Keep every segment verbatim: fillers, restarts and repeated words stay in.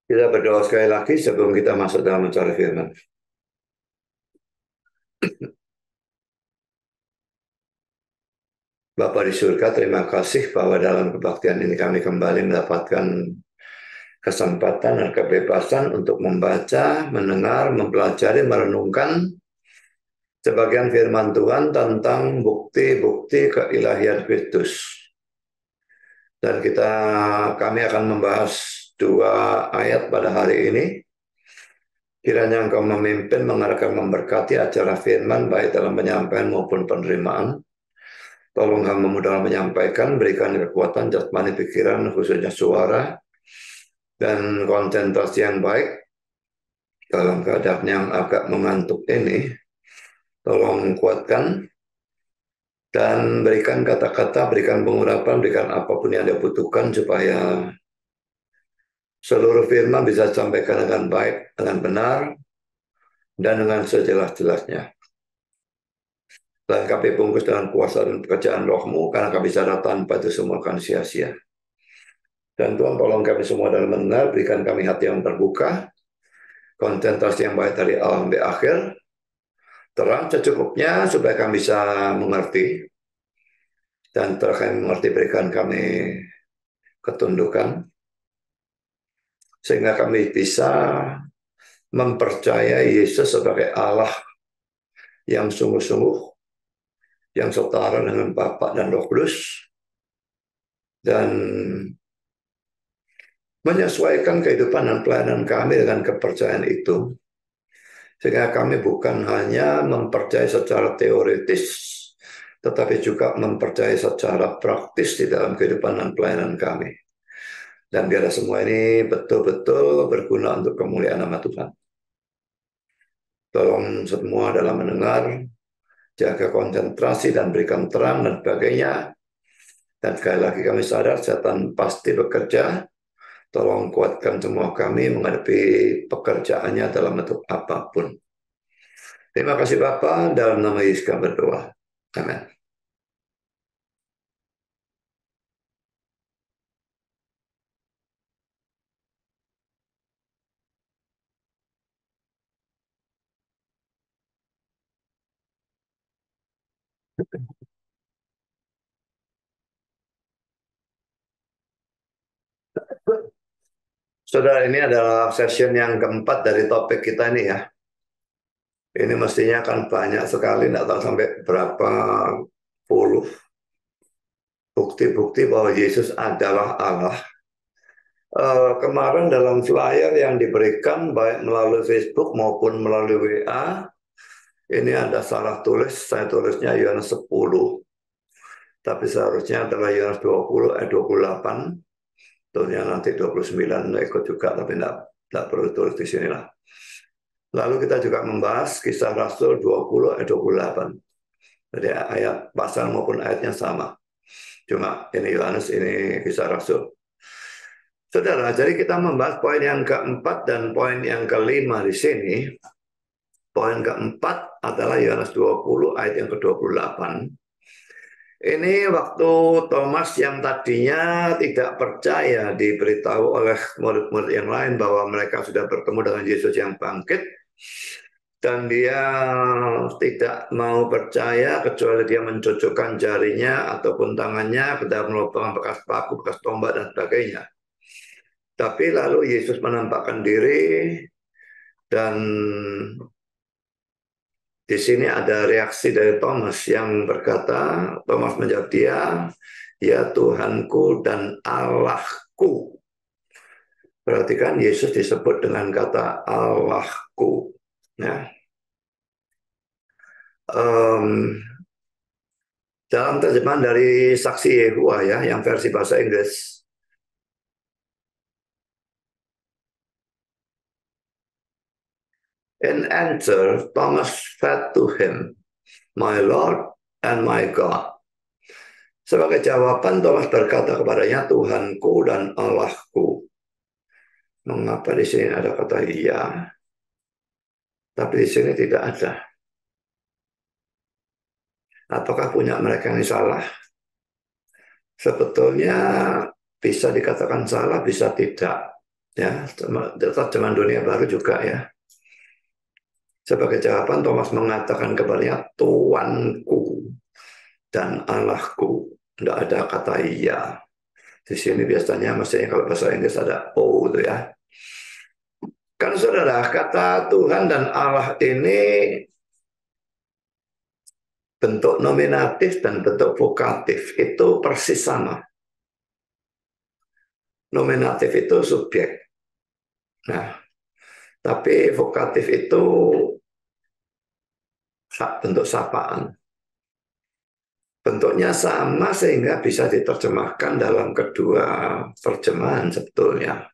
Kita berdoa sekali lagi sebelum kita masuk dalam mencari firman. Bapa di surga, terima kasih bahwa dalam kebaktian ini kami kembali mendapatkan kesempatan dan kebebasan untuk membaca, mendengar, mempelajari, merenungkan sebagian firman Tuhan tentang bukti-bukti keilahian Kristus. Dan kita kami akan membahas dua ayat pada hari ini. Kiranya Engkau memimpin, mengarahkan, memberkati acara firman baik dalam penyampaian maupun penerimaan. Tolong hamba dalam menyampaikan, berikan kekuatan jasmani pikiran, khususnya suara, dan konsentrasi yang baik dalam keadaan yang agak mengantuk ini. Tolong kuatkan dan berikan kata-kata, berikan pengurapan, berikan apapun yang dia butuhkan supaya seluruh firman bisa disampaikan dengan baik, dengan benar, dan dengan sejelas-jelasnya. Dan kami bungkus dengan kuasa dan pekerjaan rohmu, karena kami sadar tanpa itu semua akan sia-sia. Dan Tuhan tolong kami semua dalam benar, berikan kami hati yang terbuka, konsentrasi yang baik dari awal sampai akhir, terang secukupnya supaya kami bisa mengerti, dan setelah kami mengerti berikan kami ketundukan, sehingga kami bisa mempercayai Yesus sebagai Allah yang sungguh-sungguh, yang setara dengan Bapa dan Roh Kudus, dan menyesuaikan kehidupan dan pelayanan kami dengan kepercayaan itu. Sehingga kami bukan hanya mempercayai secara teoritis, tetapi juga mempercayai secara praktis di dalam kehidupan dan pelayanan kami. Dan biarlah semua ini betul-betul berguna untuk kemuliaan nama Tuhan. Tolong semua dalam mendengar, jaga konsentrasi dan berikan terang dan sebagainya. Dan sekali lagi kami sadar setan pasti bekerja. Tolong kuatkan semua kami menghadapi pekerjaannya dalam bentuk apapun. Terima kasih Bapa, dalam nama Yesus kami berdoa. Amin. Saudara, ini adalah session yang keempat dari topik kita ini ya. Ini mestinya akan banyak sekali, tidak tahu sampai berapa puluh bukti-bukti bahwa Yesus adalah Allah. Uh, kemarin dalam flyer yang diberikan baik melalui Facebook maupun melalui W A, ini ada salah tulis, saya tulisnya Yohanes sepuluh. Tapi seharusnya adalah Yohanes dua puluh, eh dua puluh delapan. Tentunya nanti dua puluh sembilan ikut juga, tapi tidak, tidak perlu tulis di sinilah. Lalu kita juga membahas kisah Rasul dua puluh ayat dua puluh delapan. Jadi ayat pasal maupun ayatnya sama. Cuma ini Yohanes, ini kisah Rasul. Saudara, jadi kita membahas poin yang keempat dan poin yang kelima di sini. Poin keempat adalah Yohanes dua puluh ayat yang ke dua puluh delapan. Ini waktu Thomas yang tadinya tidak percaya diberitahu oleh murid-murid yang lain bahwa mereka sudah bertemu dengan Yesus yang bangkit. Dan dia tidak mau percaya kecuali dia mencocokkan jarinya ataupun tangannya ke dalam lubang bekas paku, bekas tombak dan sebagainya. Tapi lalu Yesus menampakkan diri dan di sini ada reaksi dari Thomas yang berkata, Thomas menjawab dia, ya Tuhanku dan Allahku. Perhatikan Yesus disebut dengan kata Allahku. Ya. Um, dalam terjemahan dari Saksi Yehua ya, yang versi bahasa Inggris. In answer, Thomas said to him, my Lord and my God. Sebagai jawaban, Thomas berkata kepadanya, Tuhanku dan Allahku. Mengapa di sini ada kata iya, tapi di sini tidak ada? Apakah punya mereka yang salah? Sebetulnya bisa dikatakan salah, bisa tidak. Ya, terjemahan dunia baru juga ya. Sebagai jawaban Thomas mengatakan kepadanya, Tuanku dan Allahku. Tidak ada kata iya. Di sini biasanya maksudnya kalau bahasa Inggris ada O itu ya. Kan saudara, kata Tuhan dan Allah ini bentuk nominatif dan bentuk vokatif itu persis sama. Nominatif itu subjek. Nah, tapi vokatif itu bentuk sapaan. Bentuknya sama sehingga bisa diterjemahkan dalam kedua terjemahan sebetulnya.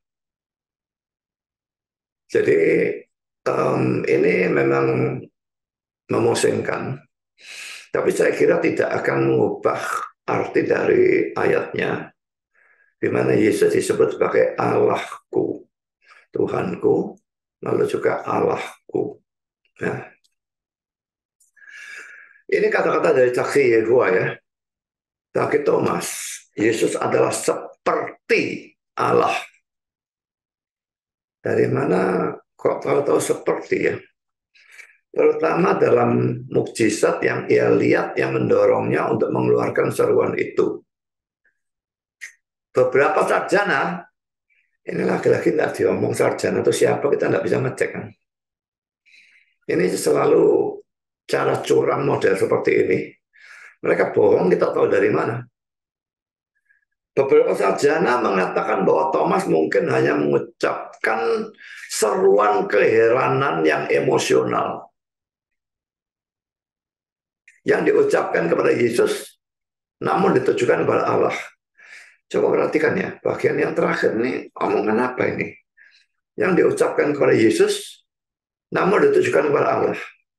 Jadi um, ini memang memusingkan. Tapi saya kira tidak akan mengubah arti dari ayatnya, di mana Yesus disebut sebagai Allahku, Tuhanku, lalu juga Allahku. Ya. Ini kata-kata dari saksi Yehova ya. Bagi Thomas, Yesus adalah seperti Allah. Dari mana kok tahu-tahu seperti ya? Terutama dalam mukjizat yang ia lihat yang mendorongnya untuk mengeluarkan seruan itu. Beberapa sarjana, ini lagi-lagi tidak diomong sarjana itu siapa, kita tidak bisa ngecek kan. Ini selalu cara curang model seperti ini. Mereka bohong, kita tahu dari mana. Beberapa sarjana mengatakan bahwa Thomas mungkin hanya mengucapkan seruan keheranan yang emosional. Yang diucapkan kepada Yesus, namun ditujukan kepada Allah. Coba perhatikan ya, bagian yang terakhir ini, omongan apa ini? Yang diucapkan kepada Yesus, namun ditujukan kepada Allah.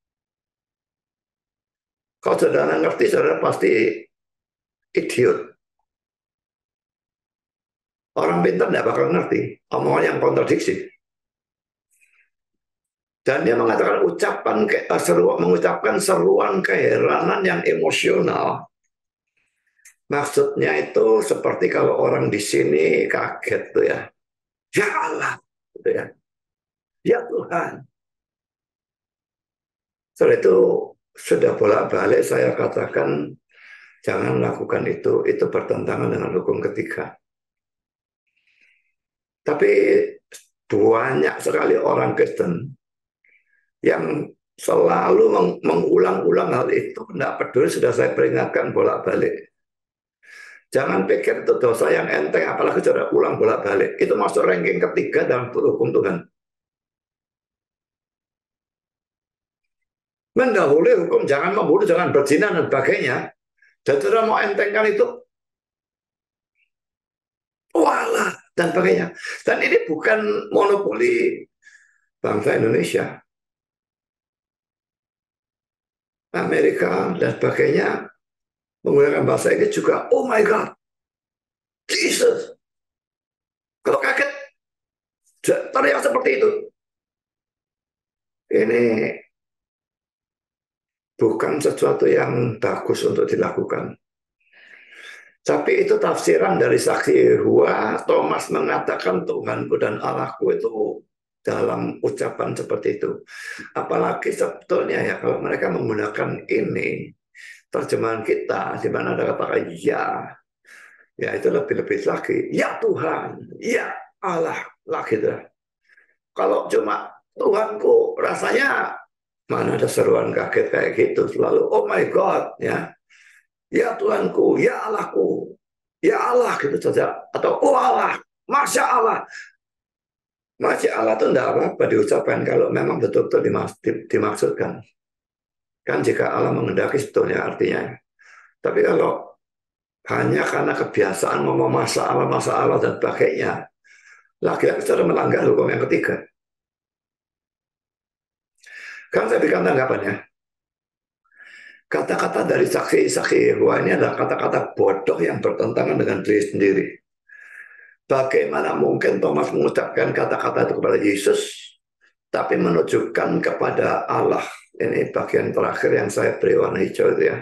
Kalau saudara ngerti, saudara pasti idiot. Orang pintar tidak bakal ngerti omongan yang kontradiksi. Dan dia mengatakan ucapan seru, mengucapkan seruan keheranan yang emosional. Maksudnya itu seperti kalau orang di sini kaget tuh ya. Ya Allah, gitu ya. Ya Tuhan. Setelah itu sudah bolak-balik saya katakan jangan lakukan itu, itu bertentangan dengan hukum ketiga. Tapi banyak sekali orang Kristen yang selalu mengulang-ulang hal itu, tidak peduli, sudah saya peringatkan bolak-balik. Jangan pikir itu dosa yang enteng, apalagi sudah ulang bolak-balik. Itu masuk ranking ketiga dalam hukum Tuhan. Mendahului hukum, jangan membunuh, jangan berzina, dan sebagainya. Dan sudah mau entengkan itu, walah, dan sebagainya. Dan ini bukan monopoli bangsa Indonesia. Amerika dan sebagainya menggunakan bahasa Inggris juga, oh my God, Jesus. Kalau kaget, teriak seperti itu. Ini bukan sesuatu yang bagus untuk dilakukan. Tapi itu tafsiran dari saksi Yehova. Thomas mengatakan Tuhanku dan Allahku itu dalam ucapan seperti itu. Apalagi sebetulnya ya kalau mereka menggunakan ini terjemahan kita di mana ada kata ya, ya itu lebih-lebih lagi. Ya Tuhan, ya Allah lah gitu. Kalau cuma Tuhanku rasanya mana ada seruan kaget kayak gitu selalu. Oh my God ya. Ya Tuhanku, ya Allahku, ya Allah gitu saja. Atau oh Allah, Masya Allah. Masya Allah itu tidak apa-apa diucapkan kalau memang betul-betul dimaksudkan. Kan jika Allah mengendaki sebetulnya artinya. Tapi kalau hanya karena kebiasaan ngomong Masya Allah, Masya Allah dan sebagainya, lagi-lagi sudah melanggar hukum yang ketiga. Kan saya berikan tanggapannya. Kata-kata dari saksi-saksi Yehova ini adalah kata-kata bodoh yang bertentangan dengan diri sendiri. Bagaimana mungkin Thomas mengucapkan kata-kata itu kepada Yesus, tapi menunjukkan kepada Allah. Ini bagian terakhir yang saya beri warna hijau itu ya.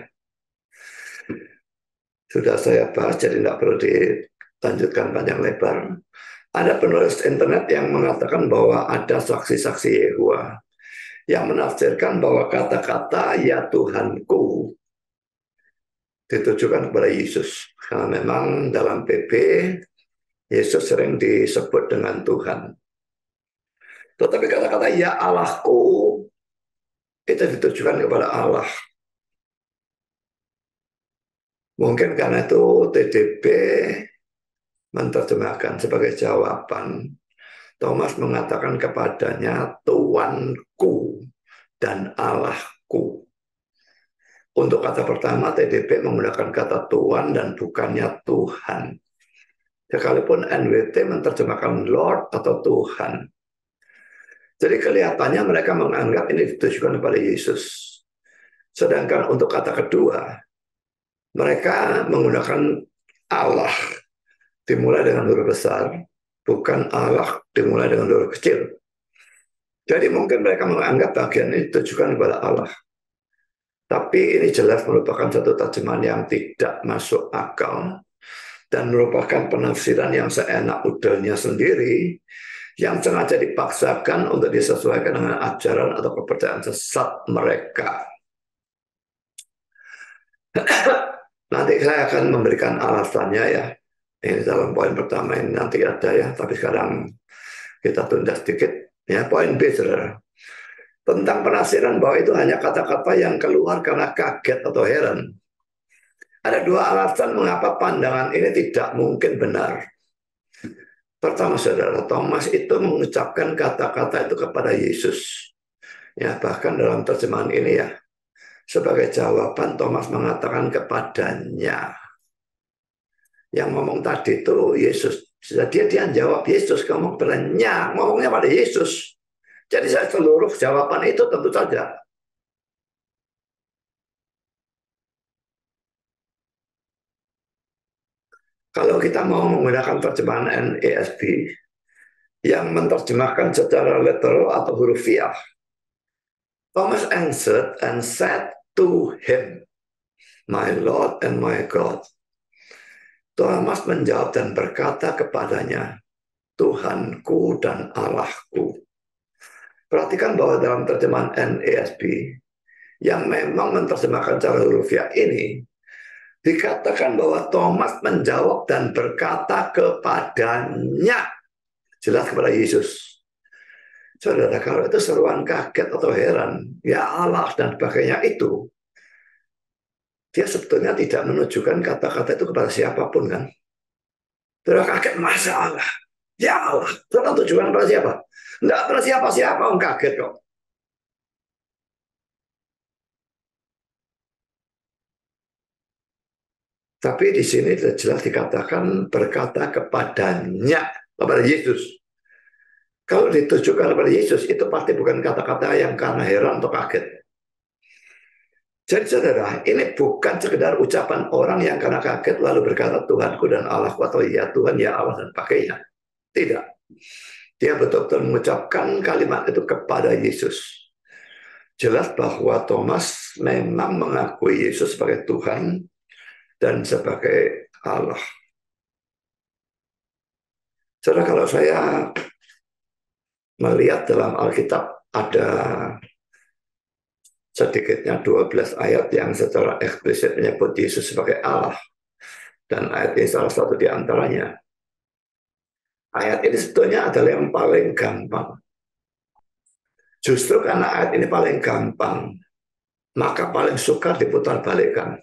Sudah saya bahas, jadi tidak perlu dilanjutkan panjang lebar. Ada penulis internet yang mengatakan bahwa ada saksi-saksi Yehova yang menafsirkan bahwa kata-kata "ya Tuhanku" ditujukan kepada Yesus. Karena memang dalam P B, Yesus sering disebut dengan Tuhan. Tetapi kata-kata "ya Allahku" itu ditujukan kepada Allah. Mungkin karena itu T D B menerjemahkan sebagai jawaban. Thomas mengatakan kepadanya, Tuanku dan Allahku. Untuk kata pertama, T D B menggunakan kata Tuhan dan bukannya Tuhan. Sekalipun N W T menerjemahkan Lord atau Tuhan. Jadi kelihatannya mereka menganggap ini ditujukan kepada Yesus. Sedangkan untuk kata kedua, mereka menggunakan Allah dimulai dengan huruf besar, bukan Allah dimulai dengan huruf kecil. Jadi mungkin mereka menganggap bagian ini ditujukan kepada Allah. Tapi ini jelas merupakan satu terjemahan yang tidak masuk akal dan merupakan penafsiran yang seenak udahnya sendiri yang sengaja dipaksakan untuk disesuaikan dengan ajaran atau kepercayaan sesat mereka. Nanti saya akan memberikan alasannya ya. Ini dalam poin pertama ini nanti ada ya, tapi sekarang kita tunda sedikit. Ya, poin B, saudara. Tentang penafsiran bahwa itu hanya kata-kata yang keluar karena kaget atau heran. Ada dua alasan mengapa pandangan ini tidak mungkin benar. Pertama, saudara, Thomas itu mengucapkan kata-kata itu kepada Yesus. Ya, bahkan dalam terjemahan ini ya, sebagai jawaban Thomas mengatakan kepadanya. Yang ngomong tadi itu Yesus. Dia dia jawab Yesus, ngomong kepadanya, ngomongnya pada Yesus. Jadi saya seluruh jawaban itu tentu saja. Kalau kita mau menggunakan terjemahan N A S B yang menerjemahkan secara literal atau hurufiah, Thomas answered and said to him, "My Lord and my God." Thomas menjawab dan berkata kepadanya, Tuhanku dan Allahku. Perhatikan bahwa dalam terjemahan N A S B yang memang menerjemahkan secara hurufiah ini, dikatakan bahwa Thomas menjawab dan berkata kepadanya. Jelas kepada Yesus. Saudara, kalau itu seruan kaget atau heran, ya Allah dan sebagainya itu, dia sebetulnya tidak menunjukkan kata-kata itu kepada siapapun kan. Saudara kaget, masa Allah, ya Allah, saudara tujuan kepada siapa? Tidak pada siapa-siapa, orang kaget kok. Tapi di sini jelas dikatakan berkata kepadanya, kepada Yesus. Kalau ditujukan kepada Yesus, itu pasti bukan kata-kata yang karena heran atau kaget. Jadi saudara, ini bukan sekedar ucapan orang yang karena kaget lalu berkata Tuhanku dan Allahku atau ya Tuhan, ya Allah dan pakainya. Tidak. Dia betul-betul mengucapkan kalimat itu kepada Yesus. Jelas bahwa Thomas memang mengakui Yesus sebagai Tuhan dan sebagai Allah. Saudara, kalau saya melihat dalam Alkitab ada sedikitnya dua belas ayat yang secara eksplisit menyebut Yesus sebagai Allah. Dan ayat ini salah satu di antaranya. Ayat ini sebetulnya adalah yang paling gampang. Justru karena ayat ini paling gampang, maka paling sukar diputar balikkan.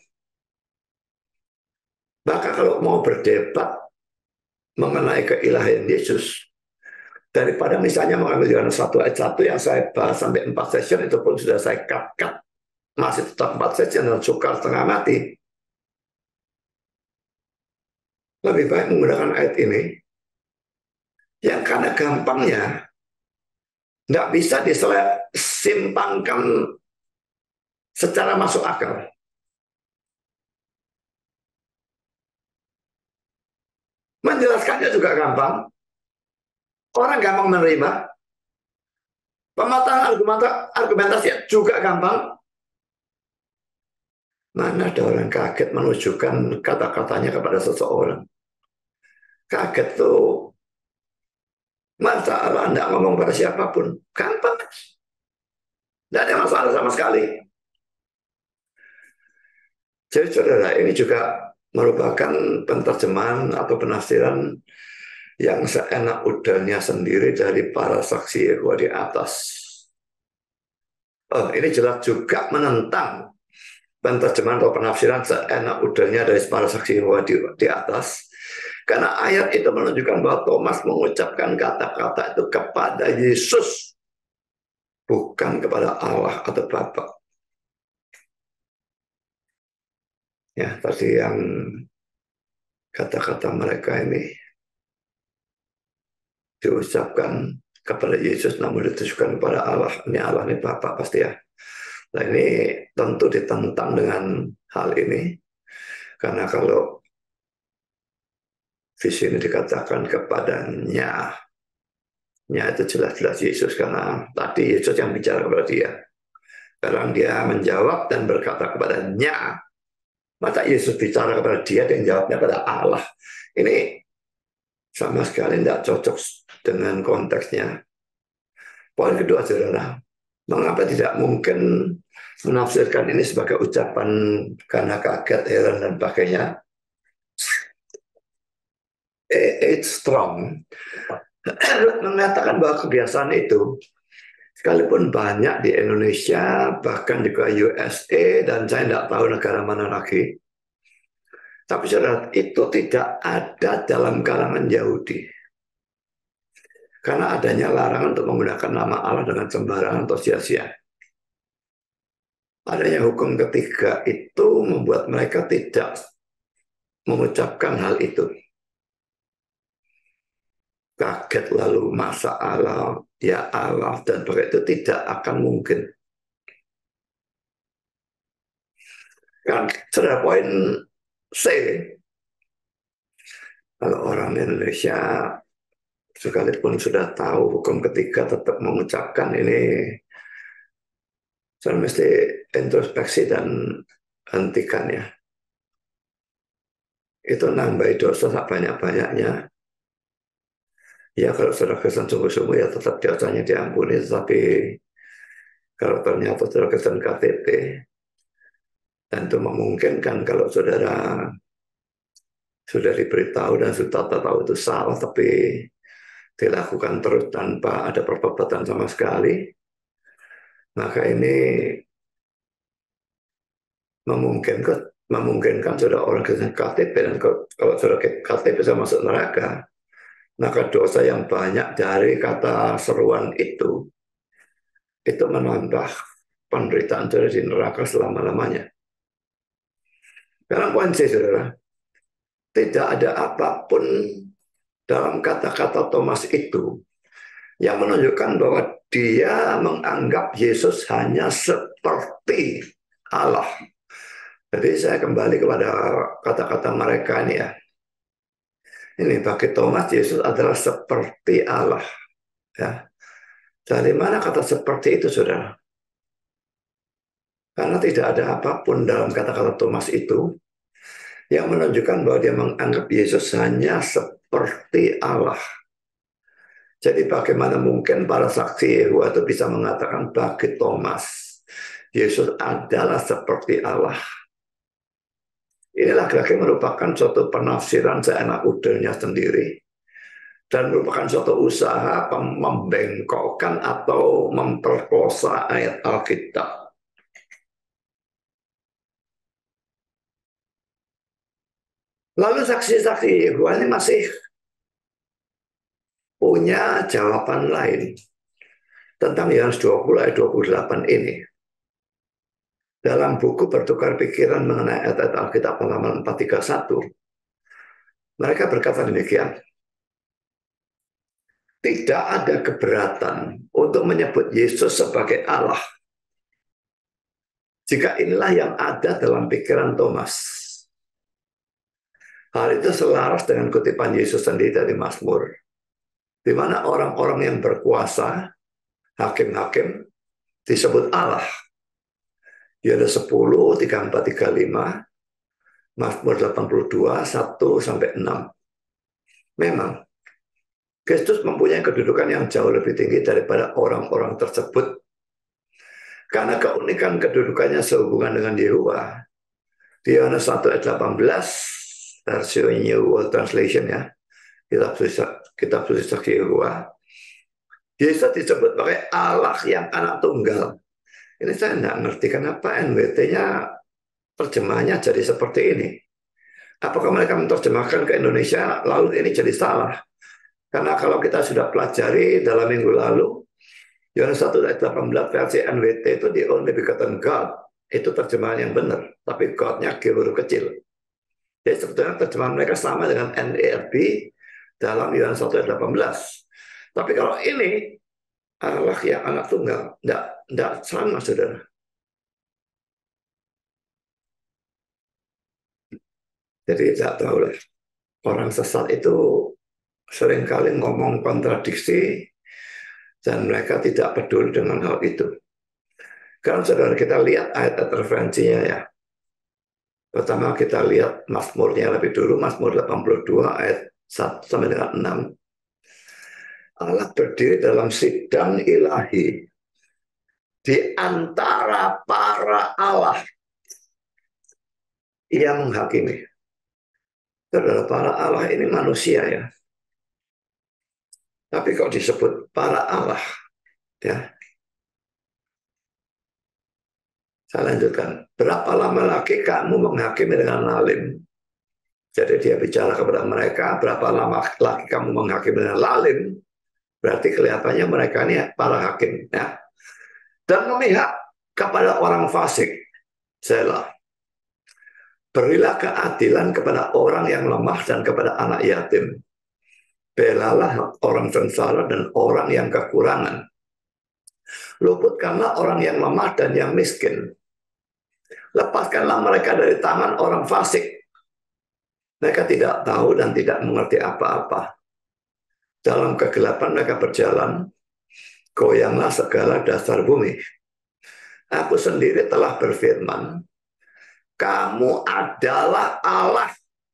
Maka kalau mau berdebat mengenai keilahian Yesus, daripada misalnya mengambil Yohanes satu ayat satu yang saya bahas sampai empat session, itu pun sudah saya cut-cut. Masih tetap empat session dan sukar setengah mati. Lebih baik menggunakan ayat ini, yang karena gampangnya, nggak bisa disimpangkan secara masuk akal. Menjelaskannya juga gampang. Orang gampang menerima. Pematangan argumentasi juga gampang. Mana ada orang kaget menunjukkan kata-katanya kepada seseorang. Kaget tuh Masa Allah tidak ngomong pada siapapun? Gampang. Tidak ada masalah sama sekali. Jadi saudara, ini juga merupakan penerjemahan atau penafsiran yang seenak udahnya sendiri dari para saksi Yehova di atas. Oh, ini jelas juga menentang penerjemahan atau penafsiran seenak udahnya dari para saksi Yehova di, di atas. Karena ayat itu menunjukkan bahwa Thomas mengucapkan kata-kata itu kepada Yesus, bukan kepada Allah atau Bapa. Ya, tadi yang kata-kata mereka ini diucapkan kepada Yesus namun ditujukan kepada Allah. Ini Allah, ini Bapa pasti ya. Nah ini tentu ditentang dengan hal ini. Karena kalau di sini dikatakan kepadanya, nya itu jelas-jelas Yesus. Karena tadi Yesus yang bicara kepada dia. Sekarang dia menjawab dan berkata kepadanya. Masa Yesus bicara kepada dia dan jawabnya pada Allah. Ini sama sekali tidak cocok dengan konteksnya. Poin kedua, saudara, mengapa tidak mungkin menafsirkan ini sebagai ucapan karena kaget, heran, dan sebagainya? It's strong mengatakan bahwa kebiasaan itu, sekalipun banyak di Indonesia, bahkan juga U S A, dan saya tidak tahu negara mana lagi, tapi saudara, itu tidak ada dalam kalangan Yahudi. Karena adanya larangan untuk menggunakan nama Allah dengan sembarangan atau sia-sia. Adanya hukum ketiga itu membuat mereka tidak mengucapkan hal itu. Kaget lalu masa Allah, ya Allah, dan begitu tidak akan mungkin. Kan sudah poin C. Kalau orang Indonesia sekalipun sudah tahu hukum ketiga tetap mengucapkan ini, saya mesti introspeksi dan hentikan ya. Itu nambah dosa banyak-banyaknya. Ya kalau sudah kesan sungguh-sungguh ya tetap dosanya diampuni. Tapi kalau ternyata sudah kesan K T P, dan itu memungkinkan kalau saudara sudah diberitahu dan sudah tahu itu salah, tapi dilakukan terus tanpa ada pertobatan sama sekali, maka ini memungkinkan memungkinkan sudah orang kesan K T P, dan kalau sudah K T P bisa masuk neraka, maka dosa yang banyak dari kata seruan itu, itu menambah penderitaan saudara di neraka selama-lamanya. Sekarang poin C, saudara. Tidak ada apapun dalam kata-kata Thomas itu yang menunjukkan bahwa dia menganggap Yesus hanya seperti Allah. Jadi saya kembali kepada kata-kata mereka ini ya. Ini bagi Thomas, Yesus adalah seperti Allah. Ya. Dari mana kata seperti itu, saudara? Karena tidak ada apapun dalam kata-kata Thomas itu yang menunjukkan bahwa dia menganggap Yesus hanya seperti Allah. Jadi bagaimana mungkin para saksi Yehova itu bisa mengatakan bagi Thomas, Yesus adalah seperti Allah. Ini lagi-lagi merupakan suatu penafsiran seenak udahnya sendiri. Dan merupakan suatu usaha membengkokkan atau memperkosa ayat Alkitab. Lalu saksi-saksi Yehova ini masih punya jawaban lain tentang Yohanes dua puluh ayat dua puluh delapan ini. Dalam buku bertukar pikiran mengenai ayat-ayat Alkitab halaman empat tiga satu, mereka berkata demikian. Tidak ada keberatan untuk menyebut Yesus sebagai Allah, jika inilah yang ada dalam pikiran Thomas. Hal itu selaras dengan kutipan Yesus sendiri dari Mazmur, di mana orang-orang yang berkuasa, hakim-hakim, disebut Allah. Yohanes sepuluh, tiga puluh empat, tiga puluh lima, Mazmur delapan puluh dua, satu sampai enam. Memang, Kristus mempunyai kedudukan yang jauh lebih tinggi daripada orang-orang tersebut. Karena keunikan kedudukannya sehubungan dengan Yehovah. Di Yohanes satu ayat delapan belas, versi New World Translation ya, kitab suci, kitab suci saksi Yehovah, Yesus disebut sebagai Allah yang anak tunggal. Ini saya tidak ngerti kenapa N W T-nya terjemahannya jadi seperti ini. Apakah mereka menerjemahkan ke Indonesia lalu ini jadi salah? Karena kalau kita sudah pelajari dalam minggu lalu, Yohanes satu ayat delapan belas versi N W T itu the only begotten God. Itu terjemahan yang benar. Tapi God-nya G huruf kecil. Jadi sebetulnya terjemahan mereka sama dengan N E R V dalam Yohanes satu ayat delapan belas. Tapi kalau ini, Allah yang anak tunggal, tidak, tidak sama, saudara. Jadi tidak tahu lah. Orang sesat itu seringkali ngomong kontradiksi dan mereka tidak peduli dengan hal itu. Kalau saudara kita lihat ayat referensinya ya. Pertama kita lihat Mazmurnya lebih dulu, Mazmur delapan puluh dua ayat satu sampai dengan enam. Allah berdiri dalam sidang ilahi di antara para Allah yang menghakimi. Saudara, para Allah ini manusia ya. Tapi kok disebut para Allah ya. Saya lanjutkan. Berapa lama lagi kamu menghakimi dengan lalim? Jadi dia bicara kepada mereka, berapa lama lagi kamu menghakimi dengan lalim? Berarti kelihatannya mereka ini para hakim ya. Dan memihak kepada orang fasik. Selah. Berilah keadilan kepada orang yang lemah dan kepada anak yatim. Belalah orang sengsara dan orang yang kekurangan. Luputkanlah orang yang lemah dan yang miskin. Lepaskanlah mereka dari tangan orang fasik. Mereka tidak tahu dan tidak mengerti apa-apa. Dalam kegelapan mereka berjalan. Goyanglah segala dasar bumi. Aku sendiri telah berfirman, kamu adalah Allah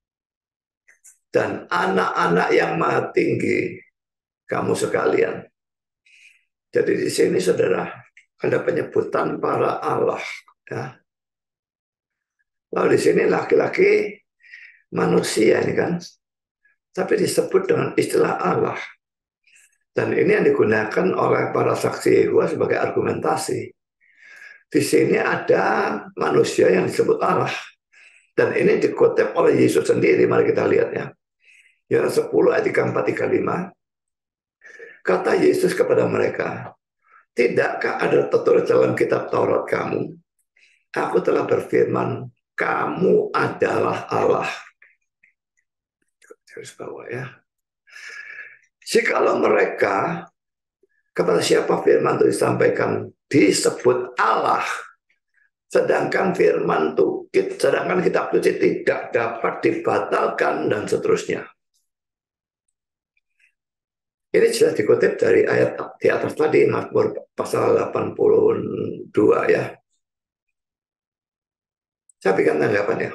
dan anak-anak yang maha tinggi kamu sekalian. Jadi di sini saudara ada penyebutan para Allah. Ya. Lalu di sini laki-laki manusia ini kan, tapi disebut dengan istilah Allah. Dan ini yang digunakan oleh para saksi Yehovah sebagai argumentasi. Di sini ada manusia yang disebut Allah. Dan ini dikutip oleh Yesus sendiri. Mari kita lihat ya. Yohanes sepuluh ayat tiga puluh empat sampai tiga puluh lima. Kata Yesus kepada mereka, tidakkah ada tertulis dalam kitab Taurat kamu? Aku telah berfirman, kamu adalah Allah. Terus bawah ya. Jikalau mereka kepada siapa firman itu disampaikan disebut Allah, sedangkan firman itu, sedangkan kitab suci tidak dapat dibatalkan dan seterusnya. Ini jelas dikutip dari ayat di atas tadi, Mazmur pasal delapan puluh dua ya. Saya berikan tanggapan ya.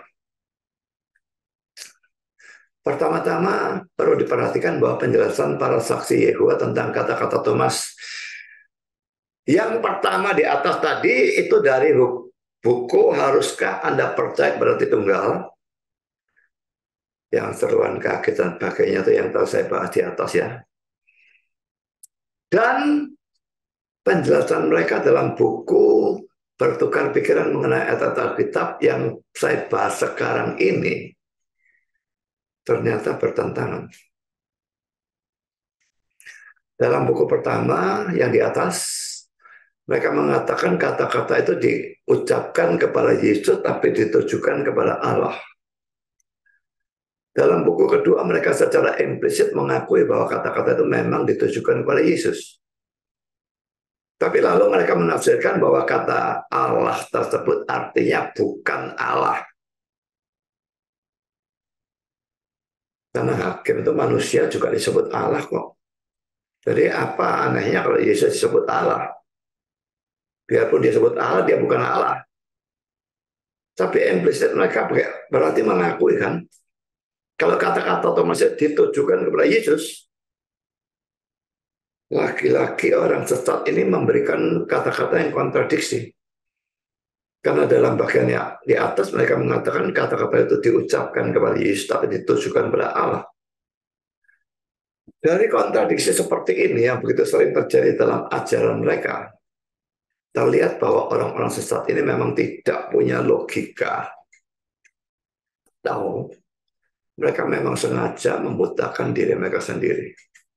Pertama-tama perlu diperhatikan bahwa penjelasan para saksi Yehovah tentang kata-kata Thomas yang pertama di atas tadi itu dari buku Haruskah Anda Percaya Berarti Tunggal, yang seruan kaget dan sebagainya itu yang telah saya bahas di atas ya. Dan penjelasan mereka dalam buku Bertukar Pikiran Mengenai Ayat Alkitab yang saya bahas sekarang ini ternyata bertentangan. Dalam buku pertama yang di atas, mereka mengatakan kata-kata itu diucapkan kepada Yesus tapi ditujukan kepada Allah. Dalam buku kedua mereka secara implisit mengakui bahwa kata-kata itu memang ditujukan kepada Yesus. Tapi lalu mereka menafsirkan bahwa kata Allah tersebut artinya bukan Allah. Karena hakim itu manusia juga disebut Allah kok. Jadi apa anehnya kalau Yesus disebut Allah? Biarpun dia sebut Allah, dia bukan Allah. Tapi implisit mereka berarti mengakui kan. Kalau kata-kata Thomas ditujukan kepada Yesus, laki-laki orang sesat ini memberikan kata-kata yang kontradiksi. Karena dalam bagiannya di atas mereka mengatakan kata-kata itu diucapkan kepada Yesus tapi ditujukan kepada Allah. Dari kontradiksi seperti ini yang begitu sering terjadi dalam ajaran mereka, terlihat bahwa orang-orang sesat ini memang tidak punya logika. Tahu, mereka memang sengaja membutakan diri mereka sendiri.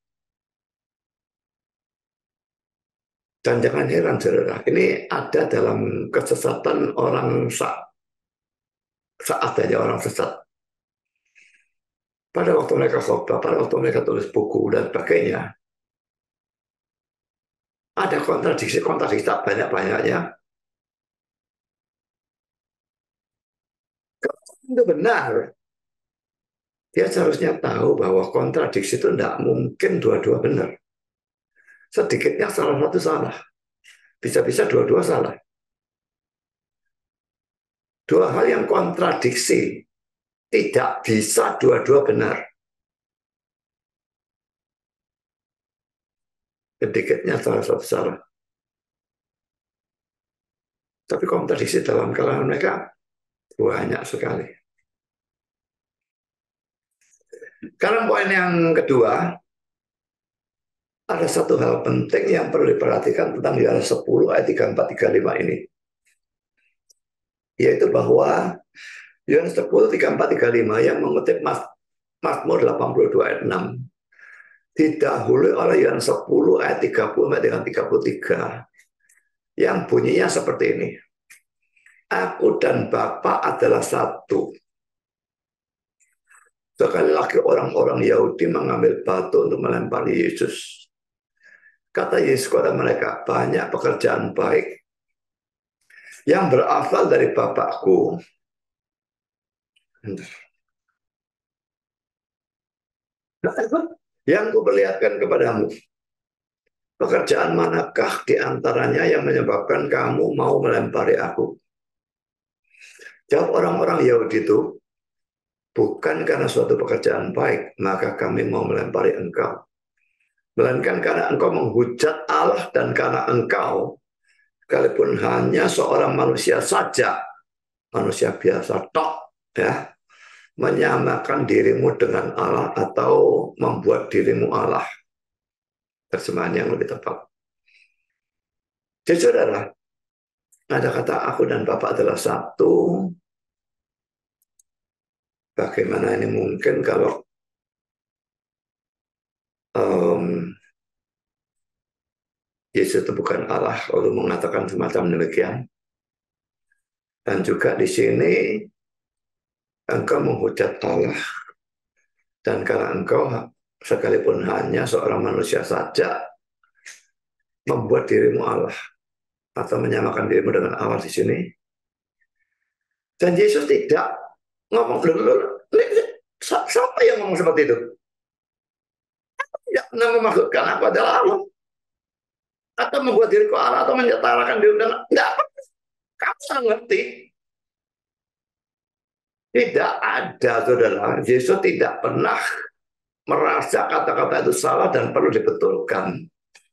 Dan jangan heran, saudara, ini ada dalam kesesatan orang saat, saat aja orang sesat. Pada waktu mereka khotbah, pada waktu mereka tulis buku dan sebagainya, ada kontradiksi-kontradiksi tak banyak-banyaknya. Itu benar. Dia seharusnya tahu bahwa kontradiksi itu tidak mungkin dua-dua benar. Sedikitnya salah satu salah. Bisa-bisa dua-dua salah. Dua hal yang kontradiksi. Tidak bisa dua-dua benar. Sedikitnya salah satu salah. Tapi kontradiksi dalam kalangan mereka banyak sekali. Sekarang poin yang kedua. Ada satu hal penting yang perlu diperhatikan tentang Yohanes sepuluh ayat tiga puluh empat sampai tiga puluh lima ini. Yaitu bahwa Yohanes sepuluh, tiga puluh empat sampai tiga puluh lima yang mengutip Mazmur delapan puluh dua ayat enam. Didahului oleh Yohanes sepuluh ayat tiga puluh sampai dengan tiga puluh tiga. Yang bunyinya seperti ini. Aku dan Bapa adalah satu. Sekali lagi orang-orang Yahudi mengambil batu untuk melempari Yesus. Kata Yesus kepada mereka, banyak pekerjaan baik yang berasal dari Bapakku. Yang kuperlihatkan kepadamu. Pekerjaan manakah di antaranya yang menyebabkan kamu mau melempari aku? Jawab orang-orang Yahudi itu, bukan karena suatu pekerjaan baik, maka kami mau melempari engkau. Melainkan karena engkau menghujat Allah dan karena engkau, sekalipun hanya seorang manusia saja, manusia biasa tok, ya, menyamakan dirimu dengan Allah atau membuat dirimu Allah. Terjemahan yang lebih tepat. Jadi saudara, ada kata aku dan Bapa adalah satu. Bagaimana ini mungkin kalau um, Yesus itu bukan Allah, lalu mengatakan semacam demikian. Dan juga di sini engkau menghujat Allah, dan karena engkau sekalipun hanya seorang manusia saja membuat dirimu Allah atau menyamakan dirimu dengan Allah di sini. Dan Yesus tidak ngomong dulu, siapa yang ngomong seperti itu? Tidak pernah memaksudkan aku adalah Allah atau membuat diriku Allah atau menyetarakan diri dengan tidak. Kamu ngerti? Tidak ada, saudara. Yesus tidak pernah merasa kata-kata itu salah dan perlu dibetulkan.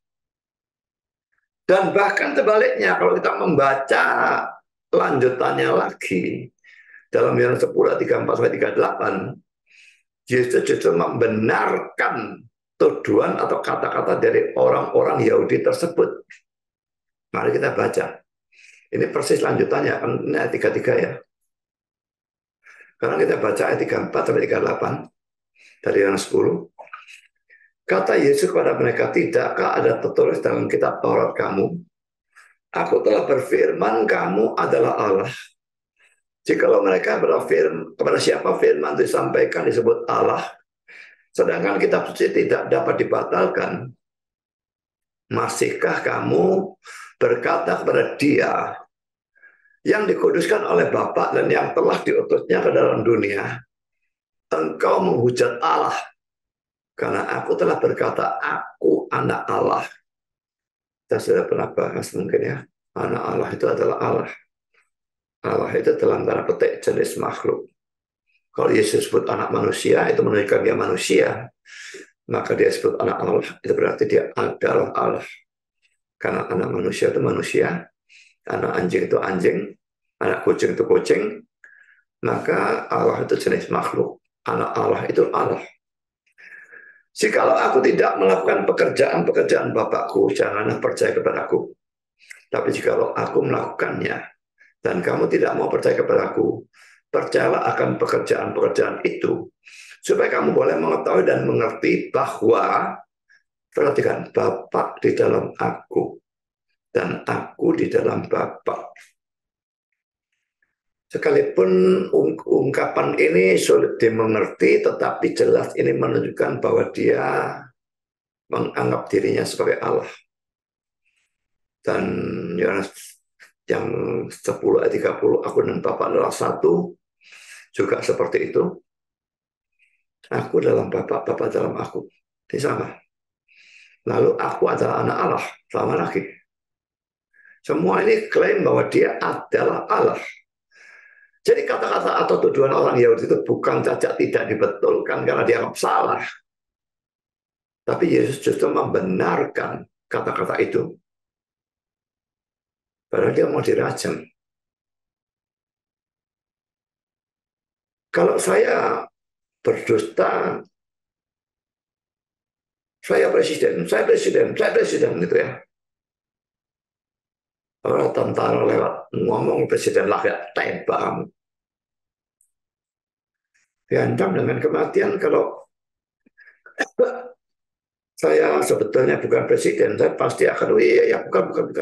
Dan bahkan sebaliknya, kalau kita membaca lanjutannya lagi, dalam Yohanes sepuluh, tiga puluh empat sampai tiga puluh delapan, Yesus justru membenarkan tuduhan atau kata-kata dari orang-orang Yahudi tersebut. Mari kita baca. Ini persis lanjutannya, kan ayat tiga puluh tiga ya. Karena kita baca ayat tiga puluh empat sampai tiga puluh delapan dari Yohanes sepuluh. Kata Yesus kepada mereka, tidakkah ada tertulis dalam kitab Taurat kamu? Aku telah berfirman kamu adalah Allah. Jikalau mereka berfirman, kepada siapa firman disampaikan disebut Allah, sedangkan kitab suci tidak dapat dibatalkan, masihkah kamu berkata kepada dia yang dikuduskan oleh Bapa dan yang telah diutusnya ke dalam dunia, engkau menghujat Allah, karena aku telah berkata, aku anak Allah. Kita sudah pernah bahas mungkin ya, anak Allah itu adalah Allah. Allah itu dalam tanda petik jenis makhluk. Kalau Yesus sebut anak manusia, itu menunjukkan dia manusia. maka dia disebut anak Allah, itu berarti dia adalah Allah. Karena anak manusia itu manusia, anak anjing itu anjing, anak kucing itu kucing, maka Allah itu jenis makhluk. Anak Allah itu Allah. Jikalau aku tidak melakukan pekerjaan-pekerjaan Bapakku, janganlah percaya kepadaku. Tapi jikalau aku melakukannya, dan kamu tidak mau percaya kepadaku, percayalah akan pekerjaan-pekerjaan itu, supaya kamu boleh mengetahui dan mengerti bahwa, perhatikan, Bapa di dalam aku, dan aku di dalam Bapa. Sekalipun ungkapan ini sulit dimengerti, tetapi jelas ini menunjukkan bahwa dia menganggap dirinya sebagai Allah. Dan Yohanes yang sepuluh ayat tiga puluh, aku dan Bapa adalah satu, juga seperti itu. Aku dalam Bapa, Bapa dalam aku. Ini sama. Lalu aku adalah anak Allah, sama lagi. Semua ini klaim bahwa dia adalah Allah. Jadi kata-kata atau tuduhan orang Yahudi itu bukan saja tidak dibetulkan karena dianggap salah. Tapi Yesus justru membenarkan kata-kata itu. Padahal dia mau dirajam. Kalau saya berdusta, saya presiden, saya presiden, saya presiden gitu ya. Orang tentara lewat ngomong presiden rakyat, tembak kamu. Diancam dengan kematian kalau saya sebetulnya bukan presiden, saya pasti akan, oh iya, ya, bukan, bukan, bukan.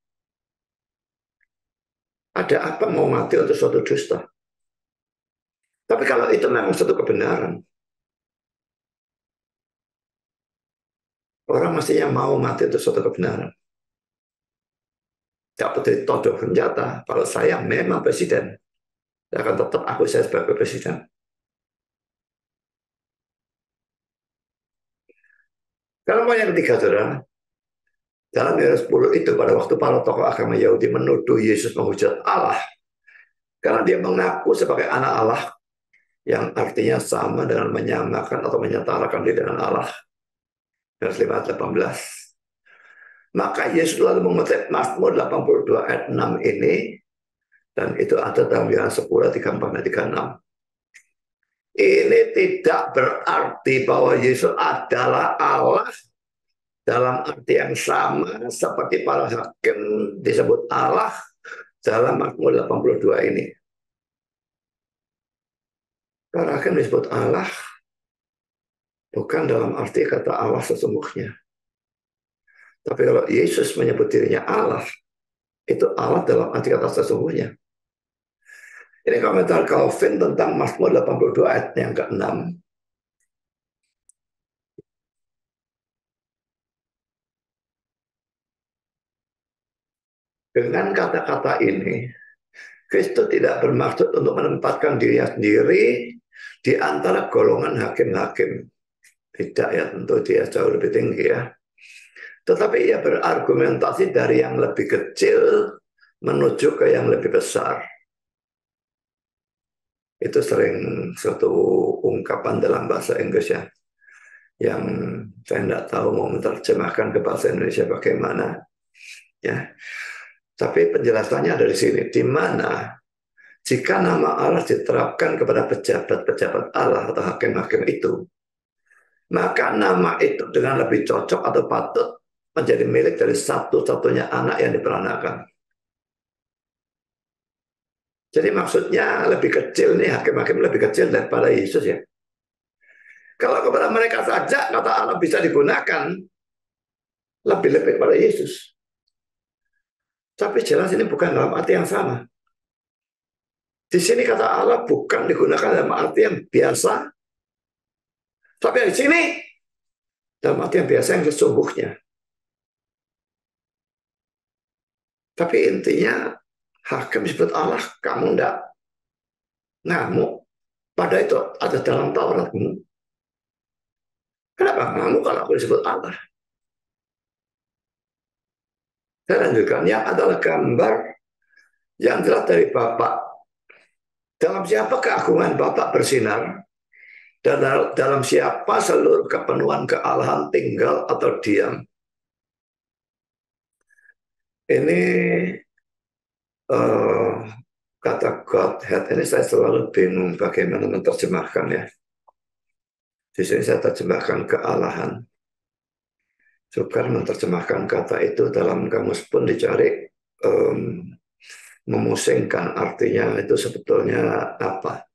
Ada apa mau mati untuk suatu dusta? Tapi kalau itu memang satu kebenaran, orang mestinya mau mati untuk suatu kebenaran. Tidak perlu ditodong senjata. Kalau saya memang presiden, saya akan tetap aku saya sebagai presiden. Kalau yang ketiga, saudara, dalam Yohanes sepuluh itu pada waktu para tokoh agama Yahudi menuduh Yesus menghujat Allah, karena dia mengaku sebagai anak Allah, yang artinya sama dengan menyamakan atau menyetarakan diri dengan Allah. Yohanes lima ayat delapan belas. Maka Yesus lalu mengutip Mazmur delapan puluh dua ayat enam ini, dan itu ada dalam Yohanes sepuluh ayat tiga puluh empat dan tiga puluh enam. Ini tidak berarti bahwa Yesus adalah Allah dalam arti yang sama seperti para hakim disebut Allah dalam Mazmur delapan puluh dua ini. Para hakim disebut Allah bukan dalam arti kata Allah sesungguhnya. Tapi kalau Yesus menyebut dirinya Allah, itu Allah dalam arti kata sesungguhnya. Ini komentar Calvin tentang Mazmur delapan puluh dua ayat yang keenam. Dengan kata-kata ini, Kristus tidak bermaksud untuk menempatkan dirinya sendiri di antara golongan hakim-hakim. Tidak ya, tentu dia jauh lebih tinggi ya. Tetapi ia berargumentasi dari yang lebih kecil menuju ke yang lebih besar. Itu sering suatu ungkapan dalam bahasa Inggris ya, yang saya tidak tahu mau menerjemahkan ke bahasa Indonesia bagaimana. Ya, tapi penjelasannya dari sini, di mana jika nama Allah diterapkan kepada pejabat-pejabat Allah atau hakim-hakim itu, maka nama itu dengan lebih cocok atau patut menjadi milik dari satu-satunya anak yang diperanakan. Jadi maksudnya lebih kecil nih, hakim-hakim lebih kecil daripada Yesus ya. Kalau kepada mereka saja kata Allah bisa digunakan, lebih-lebih kepada Yesus. Tapi jelas ini bukan dalam arti yang sama. Di sini kata Allah bukan digunakan dalam arti yang biasa, tapi di sini dalam arti yang biasa yang sesungguhnya. Tapi intinya hakim disebut Allah, kamu enggak ngamuk. Pada itu ada dalam Tauratmu. Kenapa ngamuk kalau aku disebut Allah? Saya lanjutkan, yang adalah gambar yang jelas dari Bapa. Dalam siapa keagungan Bapa bersinar, Dan dalam siapa seluruh kepenuhan kealahan tinggal atau diam. Ini uh, kata Godhead ini saya selalu bingung bagaimana menerjemahkan ya. Di sini saya terjemahkan kealahan. Sukar menerjemahkan kata itu dalam kamus pun dicari um, memusingkan artinya itu sebetulnya apa.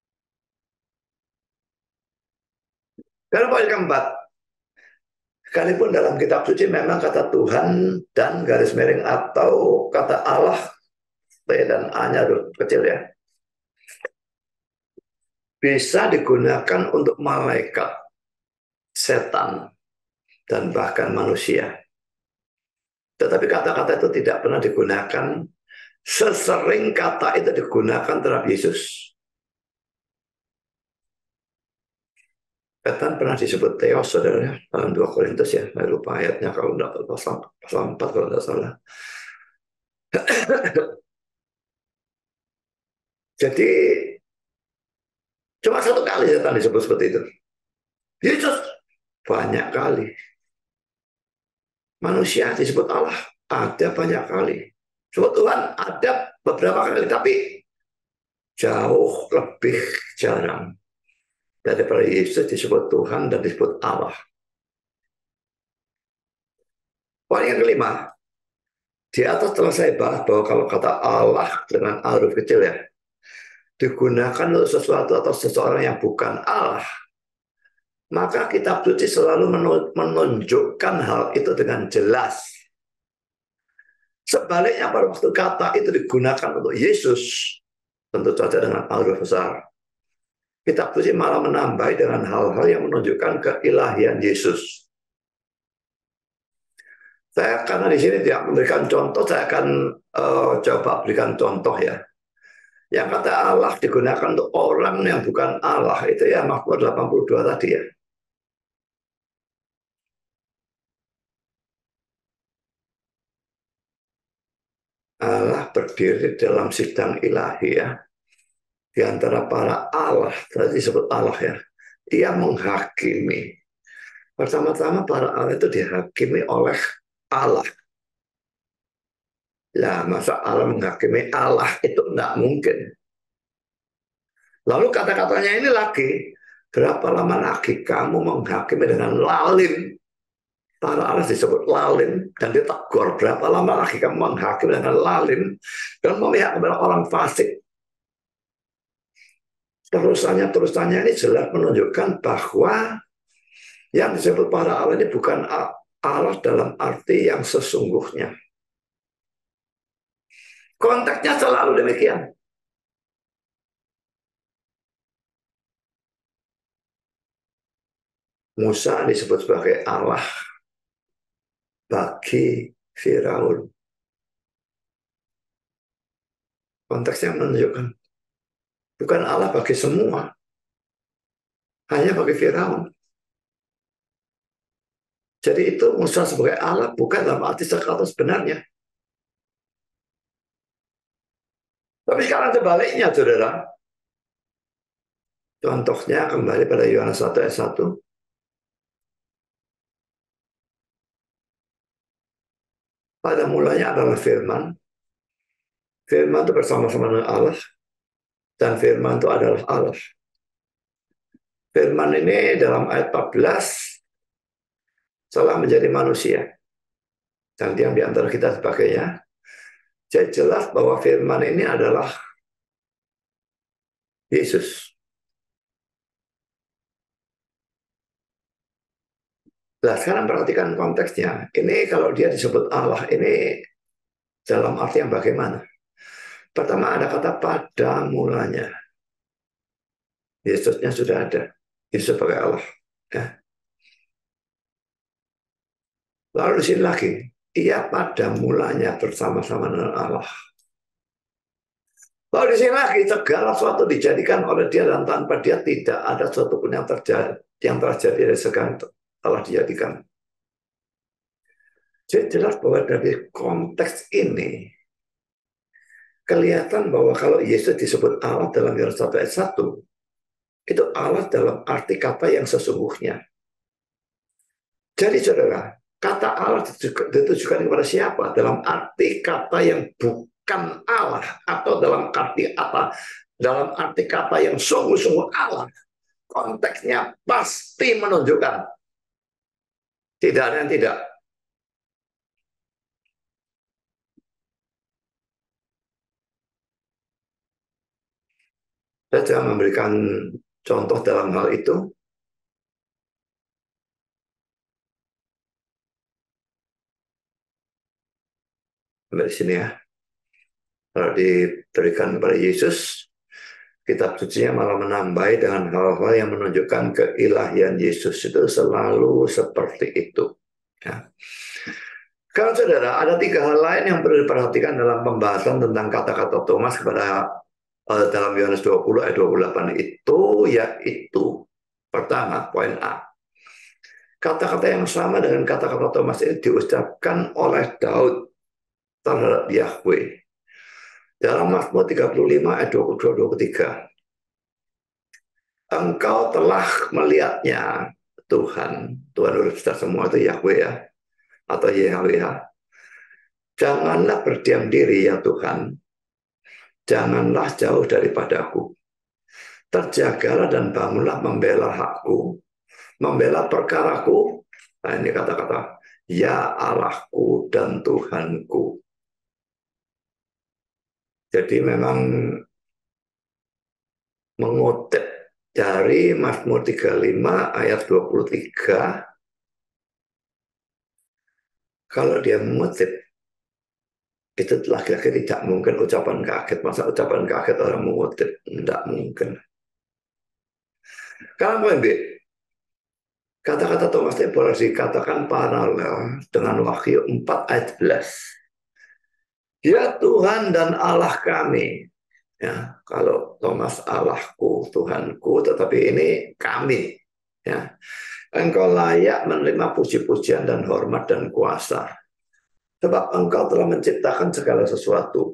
Karena poin keempat, sekalipun dalam kitab suci memang kata Tuhan dan garis miring atau kata Allah T dan A-nya kecil ya, bisa digunakan untuk malaikat, setan, dan bahkan manusia. Tetapi kata-kata itu tidak pernah digunakan sesering kata itu digunakan terhadap Yesus. Setan pernah disebut Theos, saudara, dalam dua Korintus ya. Saya lupa ayatnya kalau tidak pasal, pasal empat kalau tidak salah. Jadi cuma satu kali setan disebut seperti itu. Yesus banyak kali. Manusia disebut Allah ada banyak kali. Sebut Tuhan ada beberapa kali, tapi jauh lebih jarang daripada Yesus disebut Tuhan dan disebut Allah. Poin yang kelima, di atas telah saya bahas bahwa kalau kata Allah dengan A huruf kecil ya, digunakan untuk sesuatu atau seseorang yang bukan Allah, maka kitab suci selalu menunjukkan hal itu dengan jelas. Sebaliknya pada waktu kata itu digunakan untuk Yesus, tentu saja dengan A huruf besar, kitab suci malah menambah dengan hal-hal yang menunjukkan keilahian Yesus. Saya karena di sini tidak memberikan contoh, saya akan uh, coba berikan contoh ya. Yang kata Allah digunakan untuk orang yang bukan Allah, itu ya Mazmur delapan puluh dua tadi ya. Allah berdiri dalam sidang ilahi ya. Di antara para Allah, tadi disebut Allah ya. Ia menghakimi. Pertama-tama para Allah itu dihakimi oleh Allah. Lah, masa Allah menghakimi Allah itu tidak mungkin. Lalu kata-katanya ini lagi, berapa lama lagi kamu menghakimi dengan lalim? Para Allah disebut lalim dan ditegur, berapa lama lagi kamu menghakimi dengan lalim dan memihak kepada orang fasik. Terusannya-terusannya ini jelas menunjukkan bahwa yang disebut para Allah ini bukan Allah dalam arti yang sesungguhnya. Konteksnya selalu demikian. Musa disebut sebagai Allah bagi Firaun. Konteksnya menunjukkan bukan Allah bagi semua, hanya bagi Firaun. Jadi itu Musa sebagai Allah bukan dalam arti sekata sebenarnya. Tapi sekarang sebaliknya, saudara. Contohnya kembali pada Yohanes satu ayat satu. Pada mulanya adalah firman. Firman itu bersama-sama dengan Allah. Dan firman itu adalah Allah. Firman ini dalam ayat empat belas telah menjadi manusia. Dan diam di antara kita sebagainya. Jadi jelas bahwa firman ini adalah Yesus. Nah, sekarang perhatikan konteksnya. Ini kalau dia disebut Allah, ini dalam arti yang bagaimana? Pertama ada kata pada mulanya. Yesusnya sudah ada. Yesus sebagai Allah. Ya. Lalu di sini lagi, ia pada mulanya bersama-sama dengan Allah. Lalu di sini lagi, segala sesuatu dijadikan oleh dia dan tanpa dia tidak ada sesuatu pun yang terjadi, yang terjadi dari segala telah dijadikan. Jadi jelas bahwa dari konteks ini kelihatan bahwa kalau Yesus disebut Allah dalam Yohanes satu ayat satu, Itu Allah dalam arti kata yang sesungguhnya. Jadi saudara, kata Allah ditujukan kepada siapa? Dalam arti kata yang bukan Allah, atau dalam arti apa? Dalam arti kata yang sungguh-sungguh Allah. Konteksnya pasti menunjukkan. Tidak ada yang tidak. Saya juga memberikan contoh dalam hal itu. Sampai di sini ya. Kalau diberikan kepada Yesus, kitab sucinya malah menambahi dengan hal-hal yang menunjukkan keilahian Yesus. Itu selalu seperti itu. Ya. Kalau saudara, ada tiga hal lain yang perlu diperhatikan dalam pembahasan tentang kata-kata Thomas kepada uh, dalam Yohanes dua puluh ayat dua puluh delapan itu, yaitu pertama, poin A. Kata-kata yang sama dengan kata-kata Thomas ini diucapkan oleh Daud terhadap Yahweh. Dalam Mazmur tiga puluh lima ayat dua puluh dua sampai dua puluh tiga. Engkau telah melihatnya, Tuhan. Tuhan huruf besar semua itu Yahweh ya. Atau Yahweh. Janganlah berdiam diri ya Tuhan. Janganlah jauh daripadaku. Terjagalah dan bangunlah membela hakku. Membela perkaraku. Nah ini kata-kata. Ya Allahku dan Tuhanku. Jadi memang mengutip dari Mazmur tiga puluh lima ayat dua puluh tiga. Kalau dia mengutip, itu laki-laki tidak mungkin ucapan kaget. Masa ucapan kaget orang mengutip? Tidak mungkin. Kalau poin B, kata-kata Thomas ini boleh dikatakan paralel dengan Wahyu empat ayat sebelas. Ya Tuhan dan Allah kami. Ya, kalau Thomas Allahku, Tuhanku, tetapi ini kami. Ya, engkau layak menerima puji-pujian dan hormat dan kuasa. Sebab engkau telah menciptakan segala sesuatu.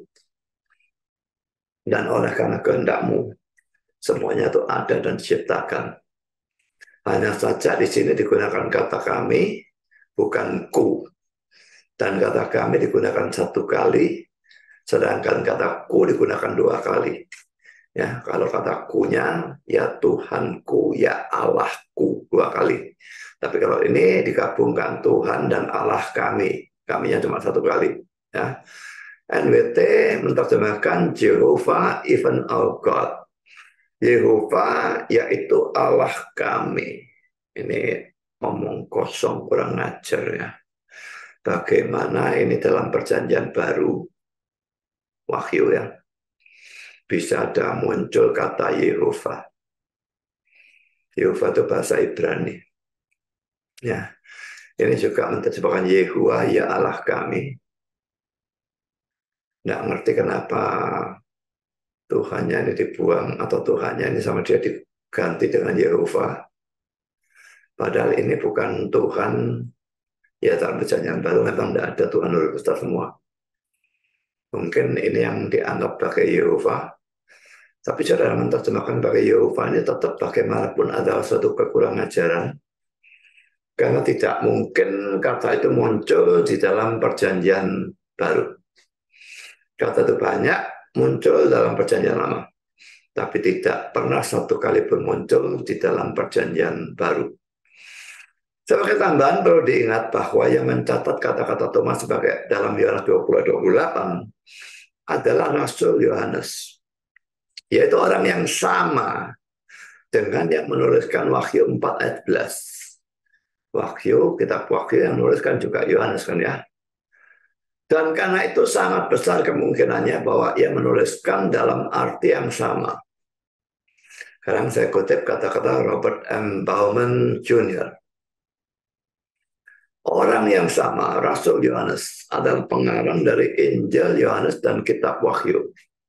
Dan oleh karena kehendakmu, semuanya itu ada dan diciptakan. Hanya saja di sini digunakan kata kami, bukan ku. Dan kata kami digunakan satu kali, sedangkan kata ku digunakan dua kali. Ya, kalau kata kunya, ya Tuhanku, ya Allahku, dua kali. Tapi kalau ini digabungkan Tuhan dan Allah kami, kaminya cuma satu kali. Ya. N W T menerjemahkan Jehovah, even our God. Yehova yaitu Allah kami. Ini ngomong kosong, kurang ajar ya. Bagaimana ini dalam perjanjian baru, Wahyu ya, bisa ada muncul kata Yehova. Yehova itu bahasa Ibrani. Ya, ini juga menerjemahkan Yehuwa ya Allah kami. Nggak ngerti kenapa Tuhannya ini dibuang atau Tuhannya ini sama dia diganti dengan Yehova. Padahal ini bukan Tuhan. Ya dalam perjanjian baru memang tidak ada Tuhan huruf besar semua. Mungkin ini yang dianggap pakai Yehova. Tapi saudara menerjemahkan pakai Yehova ini tetap bagaimanapun ada suatu kekurangan ajaran. Karena tidak mungkin kata itu muncul di dalam perjanjian baru. Kata itu banyak muncul dalam perjanjian lama. Tapi tidak pernah satu kali pun muncul di dalam perjanjian baru. Sebagai tambahan perlu diingat bahwa yang mencatat kata-kata Thomas sebagai dalam Yohanes dua puluh dua puluh delapan adalah Rasul Yohanes. Yaitu orang yang sama dengan yang menuliskan Wahyu empat ayat sebelas. Wahyu, kitab Wahyu yang menuliskan juga Yohanes kan ya. Dan karena itu sangat besar kemungkinannya bahwa ia menuliskan dalam arti yang sama. Sekarang saya kutip kata-kata Robert M. Bauman Junior Orang yang sama, Rasul Yohanes, adalah pengarang dari Injil Yohanes dan kitab Wahyu.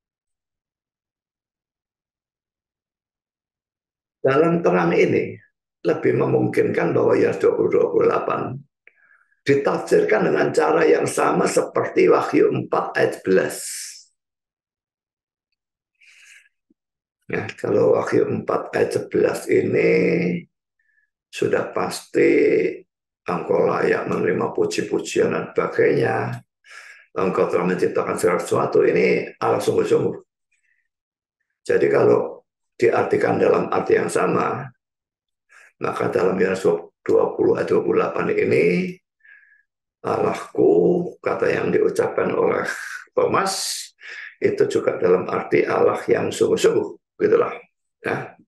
Dalam terang ini, lebih memungkinkan bahwa Yohanes dua puluh dua puluh delapan ditafsirkan dengan cara yang sama seperti Wahyu empat ayat sebelas. Ya, kalau Wahyu empat ayat sebelas ini sudah pasti engkau layak menerima puji-pujian dan sebagainya. Engkau telah menciptakan segala sesuatu. Ini Allah sungguh-sungguh. Jadi kalau diartikan dalam arti yang sama, maka dalam Yohanes dua puluh ayat dua puluh delapan ini, Allahku, kata yang diucapkan oleh Thomas, itu juga dalam arti Allah yang sungguh-sungguh. Gitulah. Ya.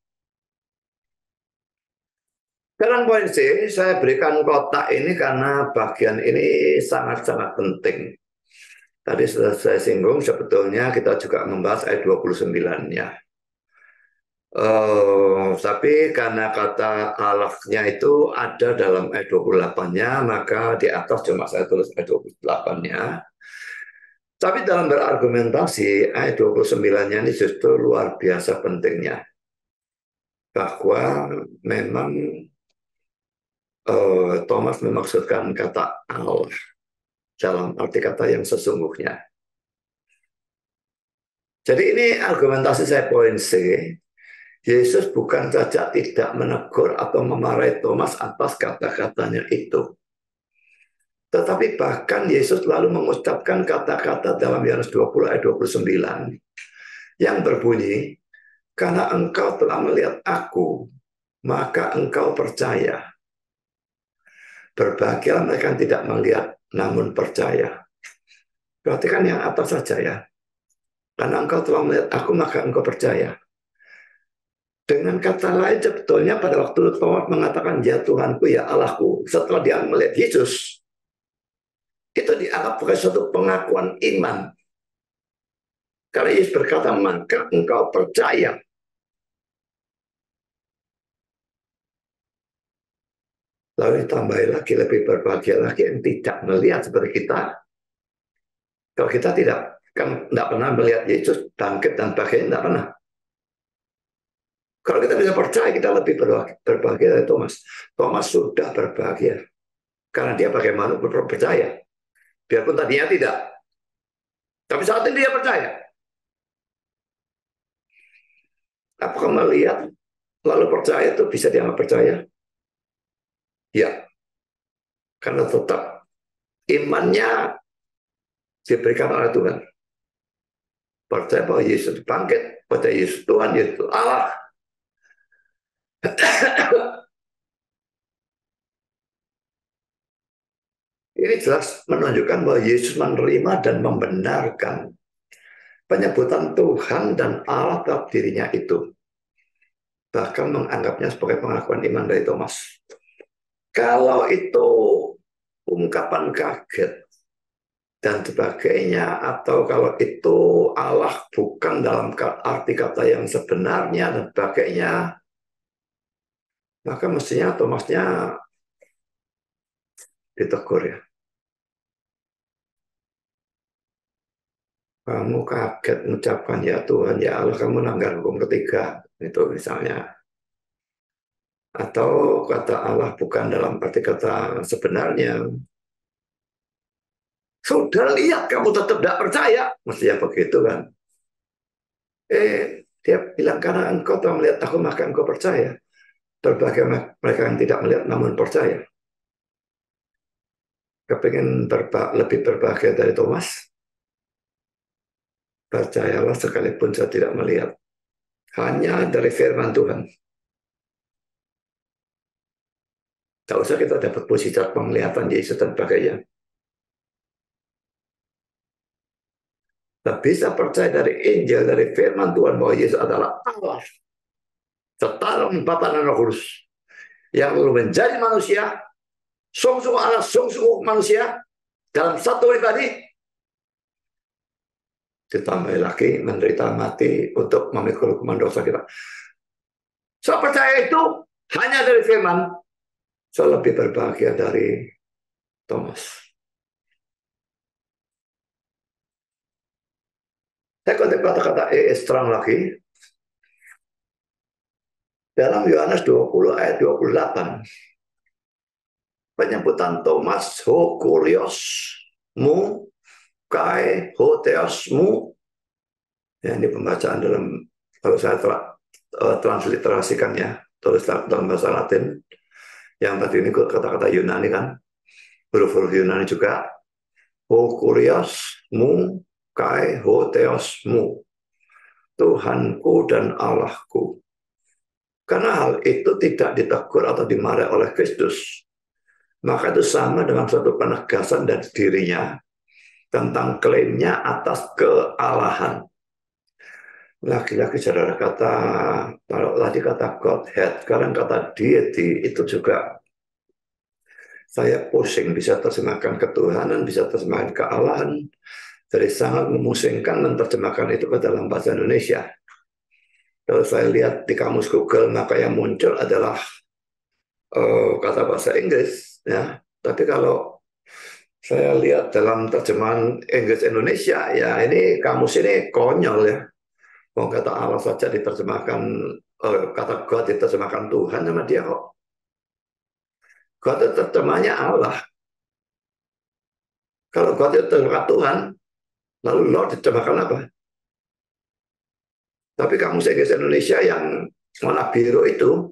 Sekarang poin C, saya berikan kotak ini karena bagian ini sangat-sangat penting. Tadi sudah saya singgung, sebetulnya kita juga membahas ayat dua puluh sembilan-nya. Uh, tapi karena kata Allahnya itu ada dalam ayat dua puluh delapan-nya, maka di atas cuma saya tulis ayat dua puluh delapan-nya. Tapi dalam berargumentasi, ayat dua puluh sembilan-nya ini justru luar biasa pentingnya. Bahwa memang uh, Thomas memaksudkan kata Allah dalam arti kata yang sesungguhnya. Jadi ini argumentasi saya poin C. Yesus bukan saja tidak menegur atau memarahi Thomas atas kata-katanya itu. Tetapi bahkan Yesus lalu mengucapkan kata-kata dalam Yohanes dua puluh ayat dua puluh sembilan yang berbunyi, karena engkau telah melihat aku, maka engkau percaya. Berbahagialah mereka yang tidak melihat, namun percaya. Berarti kan yang atas saja ya. Karena engkau telah melihat aku, maka engkau percaya. Dengan kata lain, sebetulnya pada waktu Thomas mengatakan, ya Tuhanku, ya Allahku, setelah dia melihat Yesus, itu dianggap sebagai suatu pengakuan iman. Karena Yesus berkata, maka engkau percaya. Lalu ditambahi lagi, lebih berbahagia lagi yang tidak melihat seperti kita. Kalau kita tidak, kan tidak pernah melihat Yesus bangkit dan sebagainya, tidak pernah. Kalau kita bisa percaya, kita lebih berbahagia dari Thomas. Thomas sudah berbahagia. Karena dia bagaimana percaya. Biarpun tadinya tidak. Tapi saat ini dia percaya. Apakah melihat lalu percaya itu bisa dianggap percaya? Ya. Karena tetap imannya diberikan oleh Tuhan. Percaya bahwa Yesus bangkit, percaya Yesus Tuhan, Yesus Allah. Ini jelas menunjukkan bahwa Yesus menerima dan membenarkan penyebutan Tuhan dan Allah dalam dirinya itu. Bahkan menganggapnya sebagai pengakuan iman dari Thomas. Kalau itu ungkapan kaget dan sebagainya, atau kalau itu Allah bukan dalam arti kata yang sebenarnya dan sebagainya, maka mestinya Thomasnya ditegur ya. Kamu kaget mengucapkan ya Tuhan, ya Allah, kamu melanggar hukum ketiga. Itu misalnya. Atau kata Allah bukan dalam arti kata sebenarnya. Sudah lihat kamu tetap tidak percaya. Mestinya begitu kan. Eh, dia bilang karena engkau telah melihat aku maka engkau percaya. Berbagai mereka yang tidak melihat namun percaya. Kepingin berba lebih berbahagia dari Thomas? Percayalah sekalipun saya tidak melihat. Hanya dari firman Tuhan. Tak usah kita dapat mujizat penglihatan Yesus dan sebagainya. Tak bisa percaya dari Injil, dari firman Tuhan bahwa Yesus adalah Allah. Setara Bapa dan Roh Kudus. Yang lalu menjadi manusia, sungguh-sungguh Allah, sungguh-sungguh manusia, dalam satu pribadi, ditambah lagi menderita mati untuk memikul hukuman dosa kita. Saya percaya itu hanya dari firman. Saya lebih berbahagia dari Thomas. Saya kutip kata-kata E S terang lagi. Dalam Yohanes dua puluh ayat dua puluh delapan. Penyebutan Thomas, ho kurios mu, kai ho theos mu. Ya, ini pembacaan dalam Kalau saya tra uh, transliterasikan ya, tulis dalam bahasa Latin, yang tadi ini kata-kata Yunani kan, huruf-huruf Yunani juga, ho kurios mu, kai ho theos mu, Tuhanku dan Allahku. Karena hal itu tidak ditegur atau dimarahi oleh Kristus, maka itu sama dengan suatu penegasan dari dirinya tentang klaimnya atas kealahan. Lagi-lagi saudara kata, kalau tadi kata Godhead, sekarang kata deity, itu juga saya pusing, bisa terjemahkan ketuhanan, bisa terjemahkan kealahan. Jadi sangat memusingkan menerjemahkan itu ke dalam bahasa Indonesia. Kalau saya lihat di kamus Google, maka yang muncul adalah uh, kata bahasa Inggris, ya. Tapi kalau saya lihat dalam terjemahan Inggris Indonesia, ya ini kamus ini konyol ya. Mau kata Allah saja diterjemahkan, uh, kata God diterjemahkan Tuhan sama dia kok. God itu terjemahnya Allah. Kalau God itu terjemahkan Tuhan, lalu Lord diterjemahkan apa? Tapi kamus Inggris Indonesia yang warna biru itu,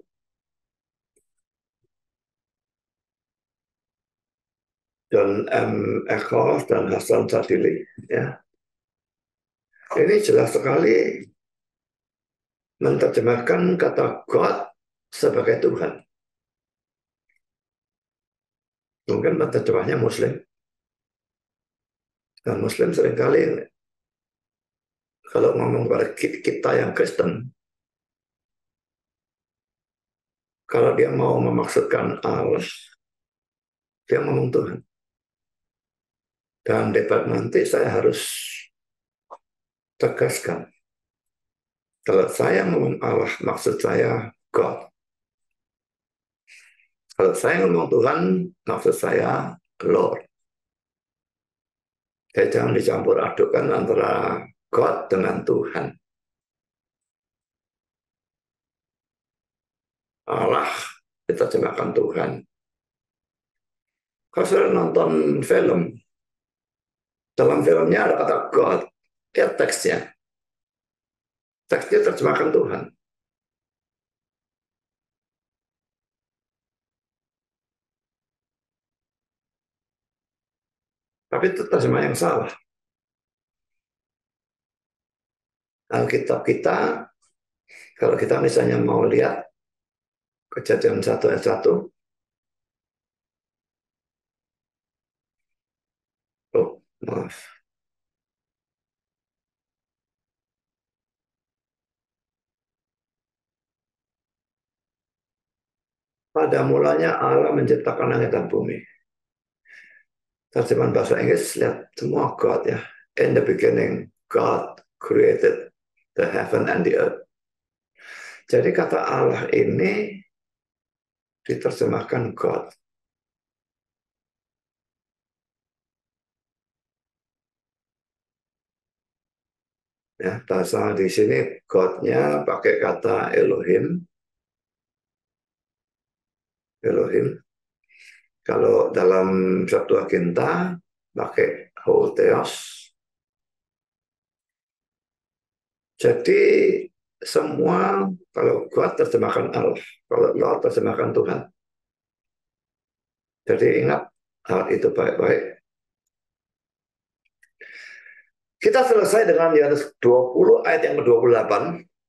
John M. Eccles dan Hasan Sadili, ya. Ini jelas sekali menerjemahkan kata God sebagai Tuhan. Mungkin menerjemahnya Muslim. Dan Muslim seringkali kalau ngomong kepada kita yang Kristen, kalau dia mau memaksudkan Allah, dia ngomong Tuhan. Dan debat nanti saya harus tegaskan. Kalau saya ngomong Allah, maksud saya God. Kalau saya ngomong Tuhan, maksud saya Lord. Jadi jangan dicampur adukan antara God dengan Tuhan. Allah diterjemahkan Tuhan. Kalau saya nonton film, dalam filmnya ada kata God, ya teksnya. Teksnya terjemahkan Tuhan. Tapi itu terjemah yang salah. Alkitab kita, kalau kita misalnya mau lihat Kejadian satu ayat satu, oh maaf, pada mulanya Allah menciptakan langit dan bumi. Terjemahan bahasa Inggris, lihat semua God ya. In the beginning, God created the heaven and the earth. Jadi kata Allah ini diterjemahkan God. Ya, bahasa di sini God-nya pakai kata Elohim. Elohim. Kalau dalam Septuaginta pakai Hotheos. Jadi semua kalau God terjemahkan Allah, kalau Lord terjemahkan Tuhan. Jadi ingat hal itu baik-baik. Kita selesai dengan Yohanes dua puluh ayat yang ke dua puluh delapan.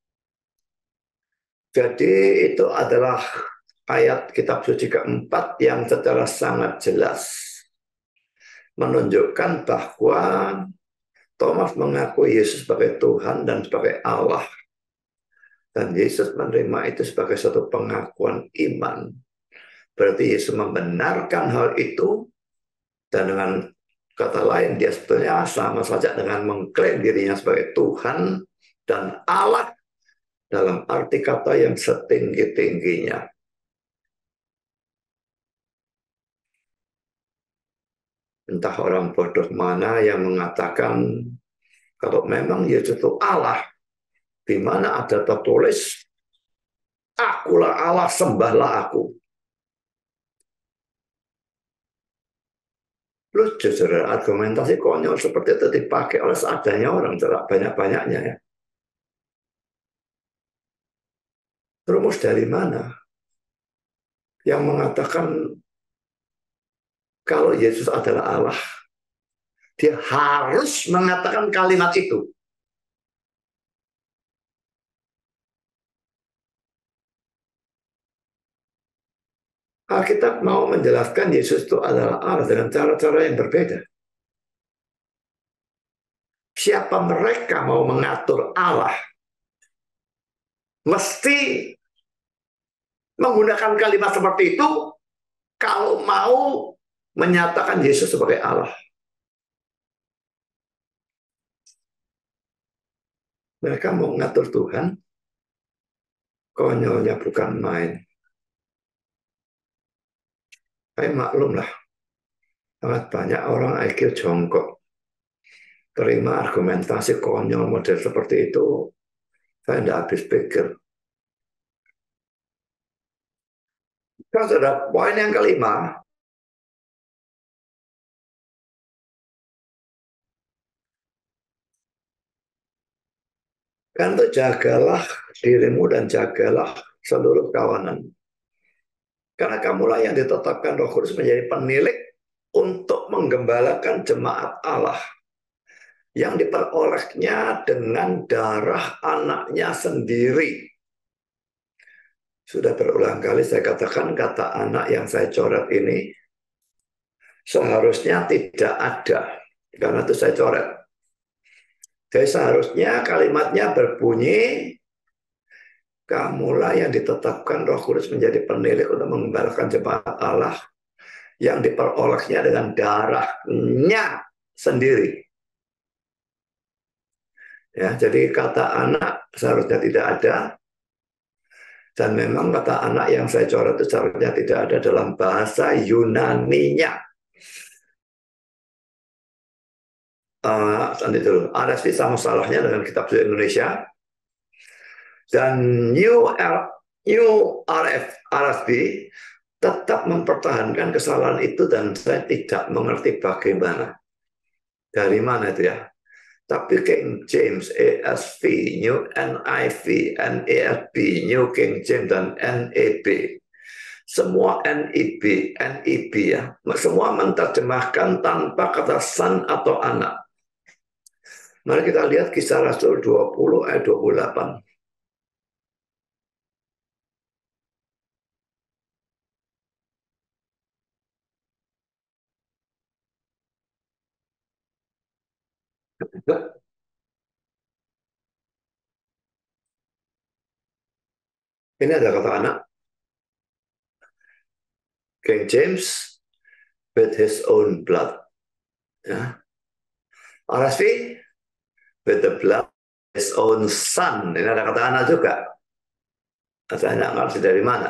Jadi itu adalah ayat kitab suci keempat yang secara sangat jelas menunjukkan bahwa Thomas mengakui Yesus sebagai Tuhan dan sebagai Allah. Dan Yesus menerima itu sebagai suatu pengakuan iman. Berarti Yesus membenarkan hal itu, dan dengan kata lain dia sebetulnya sama saja dengan mengklaim dirinya sebagai Tuhan dan Allah dalam arti kata yang setinggi-tingginya. Entah orang bodoh mana yang mengatakan kalau memang Yesus itu Allah, di mana ada tertulis, akulah Allah, sembahlah aku. Lucu, saudara, argumentasi konyol seperti itu dipakai oleh seadanya orang, banyak-banyaknya ya. Rumus dari mana yang mengatakan kalau Yesus adalah Allah? Dia harus mengatakan kalimat itu. Alkitab mau menjelaskan Yesus itu adalah Allah dengan cara-cara yang berbeda. Siapa mereka mau mengatur Allah, mesti menggunakan kalimat seperti itu kalau mau menyatakan Yesus sebagai Allah. Mereka mau mengatur Tuhan, konyolnya bukan main. Saya maklumlah, sangat banyak orang I Q jongkok. Terima argumentasi konyol model seperti itu, saya tidak habis pikir. Kan sudah poin yang kelima. Kan itu jagalah dirimu dan jagalah seluruh kawanan. Karena kamulah yang ditetapkan Roh Kudus menjadi penilik untuk menggembalakan jemaat Allah yang diperolehnya dengan darah anaknya sendiri. Sudah berulang kali saya katakan kata anak yang saya coret ini seharusnya tidak ada. Karena itu saya coret. Jadi seharusnya kalimatnya berbunyi, kamulah yang ditetapkan Roh Kudus menjadi penilik untuk mengembalakan jemaat Allah yang diperolehnya dengan darahnya sendiri. Ya, jadi kata anak seharusnya tidak ada, dan memang kata anak yang saya coret itu seharusnya tidak ada dalam bahasa Yunani-nya. Uh, nanti dulu, ada sih sama salahnya dengan kitab suci Indonesia. Dan New R S V tetap mempertahankan kesalahan itu, dan saya tidak mengerti bagaimana. Dari mana itu ya? Tapi King James, E S V, New N I V, N E S B, New King James, dan N E B. Semua N I B, N I B ya. Semua menerjemahkan tanpa kata son atau anak. Mari kita lihat Kisah Rasul dua puluh ayat dua puluh delapan. Ini ada kata anak. King James, with his own blood. Ya. R S V, with the blood of his own son. Ini ada kata anak juga. Saya tidak ngerti dari mana.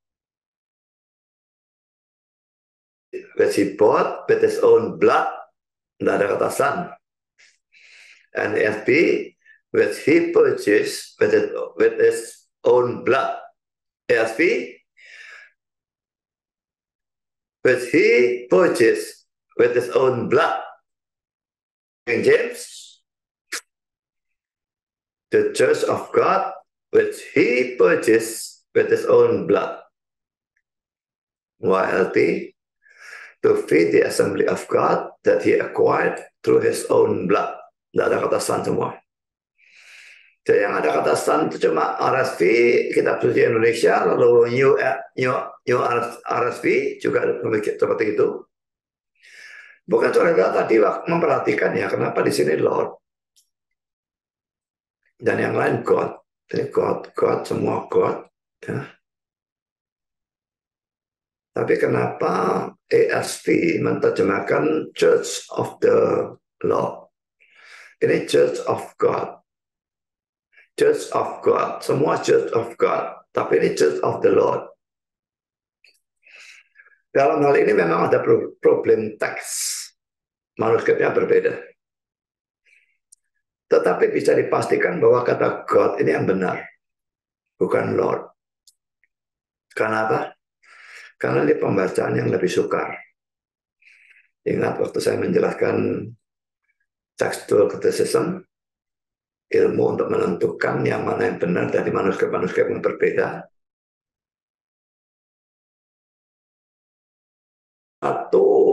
Which he bought with his own blood. Tidak ada kata son. And N E S B, which he purchased with, it, with his own blood. E S V, which he purchased with his own blood. King James, the church of God, which he purchased with his own blood. Y L T, to feed the assembly of God that he acquired through his own blood. Tidak ada kata son semua. Jadi yang ada kata son itu cuma R S V, kitab suci Indonesia, lalu New, New, New R S V juga seperti itu. Bukan saudara tadi memperhatikan ya, kenapa di sini Lord dan yang lain God. Jadi God, God, semua God. Ya. Tapi kenapa E S V menerjemahkan Church of the Lord? Ini Church of God. Church of God. Semua Church of God. Tapi ini Church of the Lord. Dalam hal ini memang ada problem teks. Manuskripnya berbeda. Tetapi bisa dipastikan bahwa kata God ini yang benar. Bukan Lord. Kenapa? Karena ini pembacaan yang lebih sukar. Ingat waktu saya menjelaskan textual criticism, ilmu untuk menentukan yang mana yang benar dari manuskrip-manuskrip yang berbeda. Atau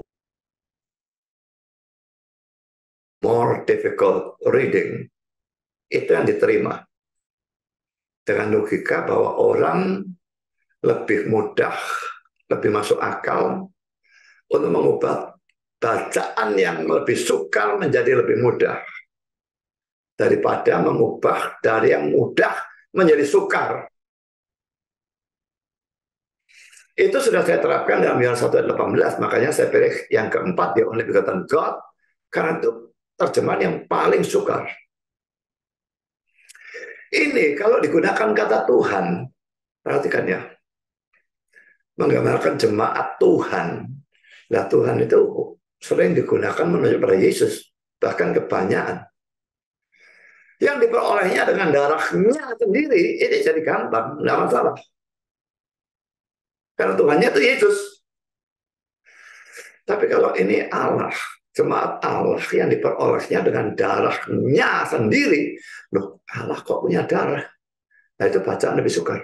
more difficult reading, itu yang diterima. Dengan logika bahwa orang lebih mudah, lebih masuk akal untuk mengubah bacaan yang lebih sukar menjadi lebih mudah. Daripada mengubah dari yang mudah menjadi sukar. Itu sudah saya terapkan dalam Yohanes satu ayat delapan belas. Makanya saya pilih yang keempat, the only begotten God. Karena itu terjemahan yang paling sukar. Ini kalau digunakan kata Tuhan, perhatikan ya, menggambarkan jemaat Tuhan. Nah, Tuhan itu sering digunakan menunjuk pada Yesus, bahkan kebanyakan. Yang diperolehnya dengan darahnya sendiri, ini jadi gampang, tidak masalah. Karena Tuhannya itu Yesus. Tapi kalau ini Allah, jemaat Allah yang diperolehnya dengan darahnya sendiri, loh, Allah kok punya darah? Nah, itu bacaan lebih sukar.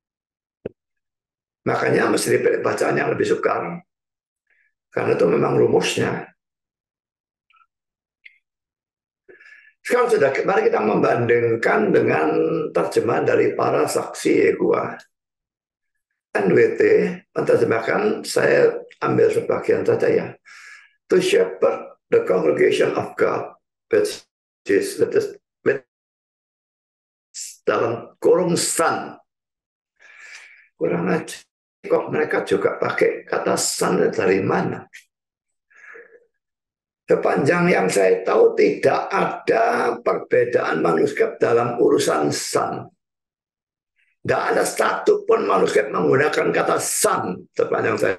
Makanya mesti dipilih bacaan yang lebih sukar. Karena itu memang rumusnya. Sekarang sudah, mari kita membandingkan dengan terjemahan dari para saksi Yehova. N W T menerjemahkan, saya ambil sebagian saja ya. To shepherd the congregation of God, which is, dalam kurung son. Kurang aja. Kok mereka juga pakai kata son dari mana? Sepanjang yang saya tahu tidak ada perbedaan manuskrip dalam urusan son. Tidak ada satu pun manuskrip menggunakan kata son sepanjang saya.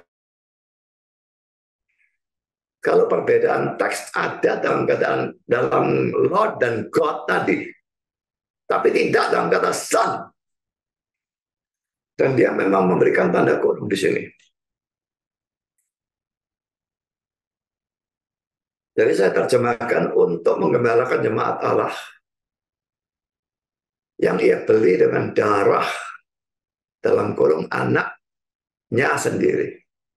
Kalau perbedaan teks ada dalam kata dalam Lord dan God tadi, tapi tidak dalam kata son. Dan dia memang memberikan tanda kurung di sini. Jadi saya terjemahkan untuk menggembalakan jemaat Allah yang ia beli dengan darah dalam kurung anaknya sendiri.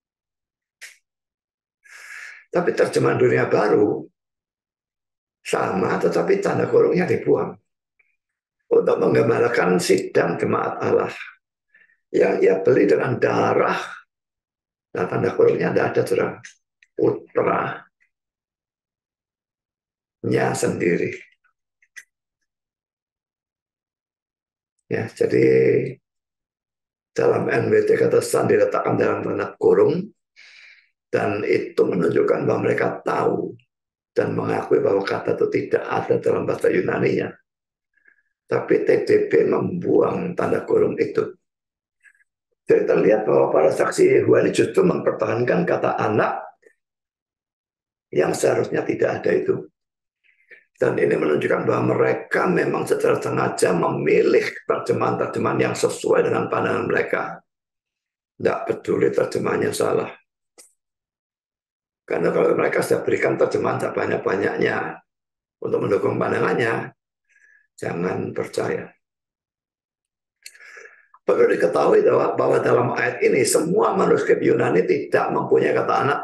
Tapi terjemahan Dunia Baru sama, tetapi tanda kurungnya dibuang untuk menggembalakan sidang jemaat Allah yang ia beli dengan darah. Nah, tanda kurungnya tidak ada, saudara. Putranya sendiri. Ya, jadi dalam N W T kata son diletakkan dalam tanda kurung, dan itu menunjukkan bahwa mereka tahu dan mengakui bahwa kata itu tidak ada dalam bahasa Yunani-nya. Tapi T D B membuang tanda kurung itu. Jadi terlihat bahwa para saksi Yehova ini justru mempertahankan kata anak yang seharusnya tidak ada itu. Dan ini menunjukkan bahwa mereka memang secara sengaja memilih terjemahan-terjemahan yang sesuai dengan pandangan mereka. Tidak peduli terjemahannya salah. Karena kalau mereka sudah berikan terjemahan sebanyak-banyaknya untuk mendukung pandangannya, jangan percaya. Perlu diketahui bahwa, bahwa dalam ayat ini semua manuskrip Yunani tidak mempunyai kata anak.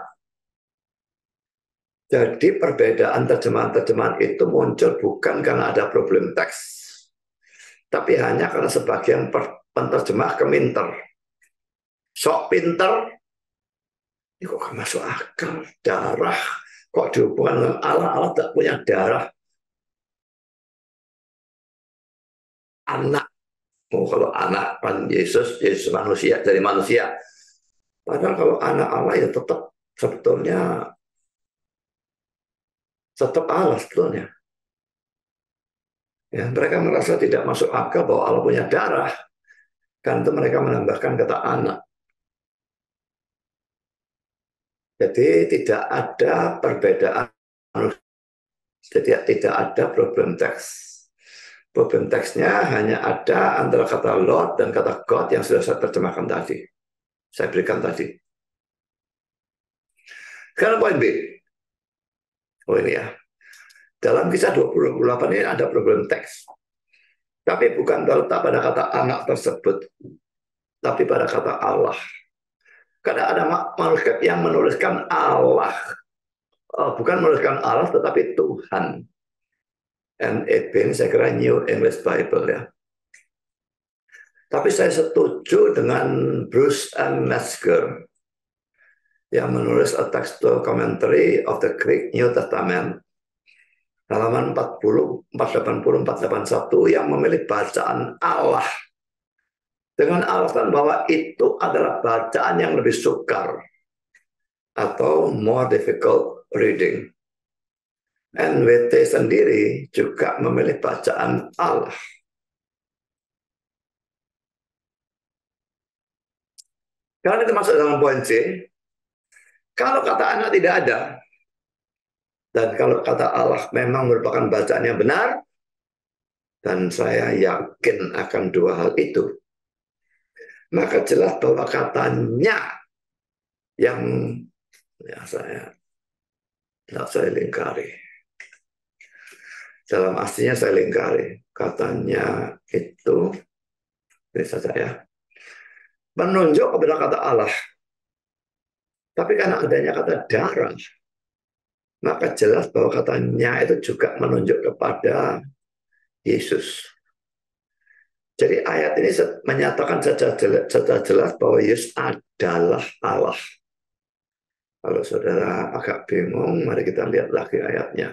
Jadi perbedaan terjemahan-terjemahan itu muncul bukan karena ada problem teks, tapi hanya karena sebagian penerjemah keminter. Sok pinter, ini kok gak masuk akal, darah, kok dihubungkan dengan Allah, Allah tak punya darah. Anak, oh, kalau anak kan Yesus, Yesus manusia, dari manusia. Padahal kalau anak Allah ya tetap sebetulnya tetap Allah sebetulnya. Ya, mereka merasa tidak masuk akal bahwa Allah punya darah, karena itu mereka menambahkan kata anak. Jadi tidak ada perbedaan, jadi tidak ada problem teks. Problem teksnya hanya ada antara kata Lord dan kata God yang sudah saya terjemahkan tadi. Saya berikan tadi. Sekarang poin B. Oh ini ya. Dalam kisah dua puluh delapan ini ada problem teks. Tapi bukan terletak pada kata anak tersebut, tapi pada kata Allah. Karena ada manuskrip yang menuliskan Allah. Oh, bukan menuliskan Allah, tetapi Tuhan. N E B ini saya kira New English Bible ya. Tapi saya setuju dengan Bruce M. Metzger yang menulis A Textual Commentary of the Greek New Testament halaman empat puluh, empat ratus delapan puluh, empat ratus delapan puluh satu yang memilih bacaan Allah dengan alasan bahwa itu adalah bacaan yang lebih sukar atau more difficult reading. N W T sendiri juga memilih bacaan Allah. Karena itu masuk dalam poin C, kalau kata anak tidak ada, dan kalau kata Allah memang merupakan bacaan yang benar, dan saya yakin akan dua hal itu, maka jelas bahwa katanya yang ya saya tidak saya lingkari. Dalam aslinya saya lingkari. Katanya itu, ini saja ya, menunjuk kepada kata Allah. Tapi karena adanya kata darah, maka jelas bahwa katanya itu juga menunjuk kepada Yesus. Jadi ayat ini menyatakan secara jelas bahwa Yesus adalah Allah. Kalau saudara agak bingung, mari kita lihat lagi ayatnya.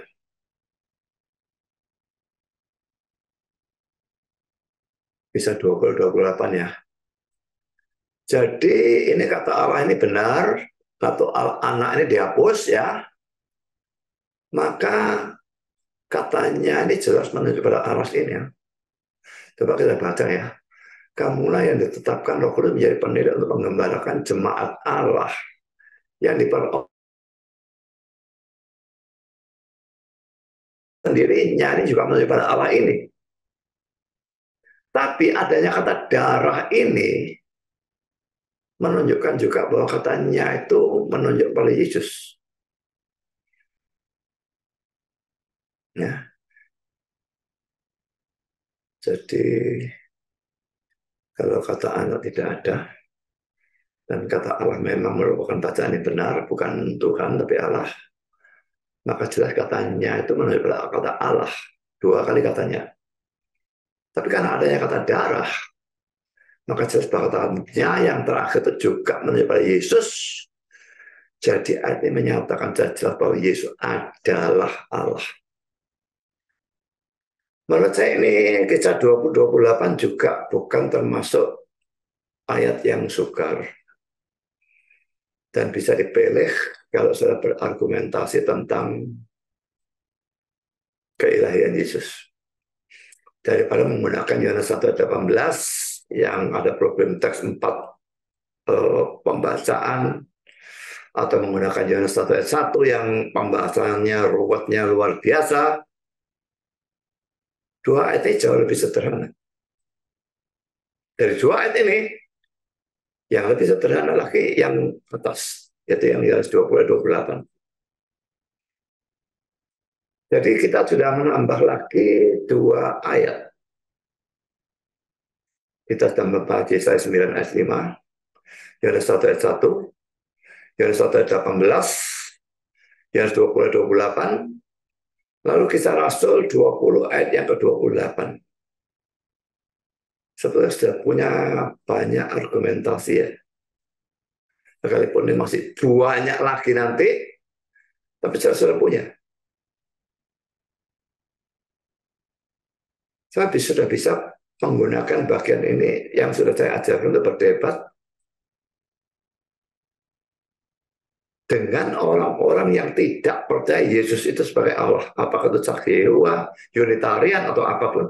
Bisa dua puluh dua puluh delapan ya. Jadi ini kata Allah ini benar, atau anak ini dihapus ya. Maka katanya ini jelas menunjuk pada Allah ini ya. Coba kita baca ya. Kamulah yang ditetapkan Roh Kudus menjadi pendiri untuk mengembalakan jemaat Allah yang diperoleh sendirinya, ini juga menunjuk pada Allah ini. Tapi adanya kata darah ini menunjukkan juga bahwa katanya itu menunjuk pada Yesus. Ya. Jadi kalau kata anak tidak ada, dan kata Allah memang merupakan bacaan yang benar, bukan Tuhan tapi Allah, maka jelas katanya itu menunjuk pada kata Allah. Dua kali katanya. Tapi karena adanya kata darah, maka jelas bahwa katanya yang terakhir itu juga menunjuk pada Yesus. Jadi ayat ini menyatakan jelas bahwa Yesus adalah Allah. Menurut saya ini kisah dua puluh dua puluh delapan juga bukan termasuk ayat yang sukar. Dan bisa dipilih kalau saya berargumentasi tentang keilahian Yesus. Daripada menggunakan Yohanes satu ayat delapan belas yang ada problem teks empat eh, pembacaan, atau menggunakan Yohanes satu ayat satu yang pembahasannya ruwetnya luar biasa. Dua ayat ini jauh lebih sederhana. Dari dua ayat ini, yang lebih sederhana lagi yang atas, yaitu yang Yohanes dua puluh dua puluh delapan. Jadi kita sudah menambah lagi dua ayat. Kita sudah membaca Yesaya sembilan ayat lima, Yohanes satu ayat satu, Yohanes satu ayat delapan belas, Yohanes dua puluh ayat dua puluh delapan, lalu Kisah Rasul dua puluh ayat yang ke dua puluh delapan. Sebetulnya sudah punya banyak argumentasi ya. Sekalipun ini masih banyak lagi nanti, tapi saya sudah punya. Saya sudah bisa menggunakan bagian ini yang sudah saya ajarkan untuk berdebat dengan orang-orang yang tidak percaya Yesus itu sebagai Allah. Apakah itu Sakewa, Unitarian, atau apapun.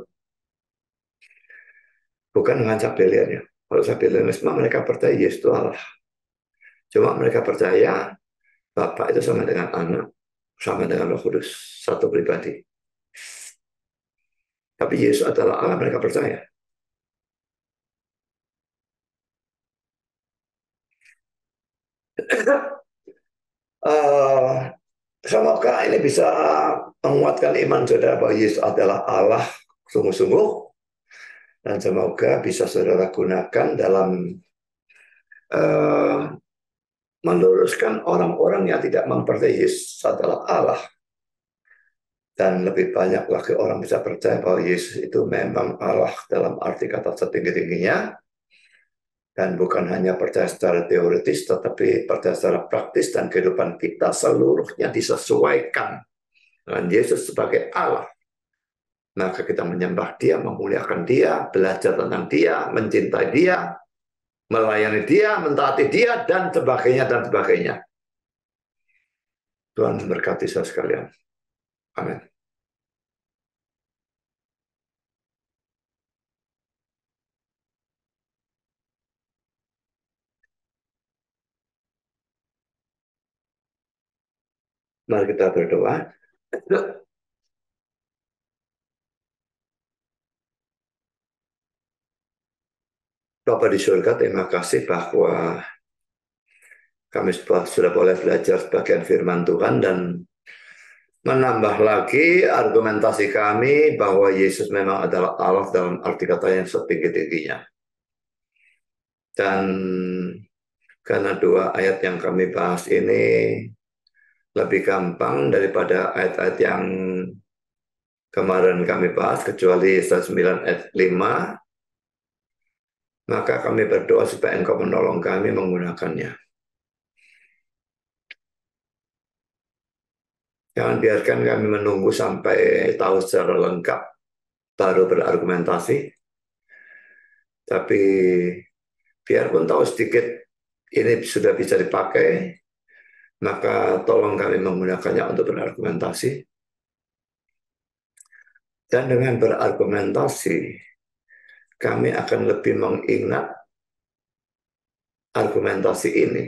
Bukan dengan Sabeliannya. Kalau Sabelianisme mereka percaya Yesus itu Allah. Cuma mereka percaya Bapa itu sama dengan anak, sama dengan Roh Kudus, satu pribadi. Tapi Yesus adalah Allah, mereka percaya. uh, Semoga ini bisa menguatkan iman saudara bahwa Yesus adalah Allah sungguh-sungguh, dan semoga bisa saudara gunakan dalam uh, meluruskan orang-orang yang tidak mempercayai Yesus adalah Allah. Dan lebih banyak lagi orang bisa percaya bahwa Yesus itu memang Allah dalam arti kata setinggi-tingginya. Dan bukan hanya percaya secara teoritis, tetapi percaya secara praktis, dan kehidupan kita seluruhnya disesuaikan dengan Yesus sebagai Allah. Maka kita menyembah Dia, memuliakan Dia, belajar tentang Dia, mencintai Dia, melayani Dia, mentaati Dia, dan sebagainya, dan sebagainya. Tuhan memberkati saudara sekalian. Amin. Mari kita berdoa. Bapa di surga, terima kasih bahwa kami sudah boleh belajar sebagian firman Tuhan dan menambah lagi argumentasi kami bahwa Yesus memang adalah Allah dalam arti kata yang setinggi-tingginya. Dan karena dua ayat yang kami bahas ini lebih gampang daripada ayat-ayat yang kemarin kami bahas, kecuali Yesaya sembilan ayat lima, maka kami berdoa supaya Engkau menolong kami menggunakannya. Jangan biarkan kami menunggu sampai tahu secara lengkap baru berargumentasi. Tapi biarpun tahu sedikit ini sudah bisa dipakai, maka tolong kami menggunakannya untuk berargumentasi. Dan dengan berargumentasi, kami akan lebih mengingat argumentasi ini.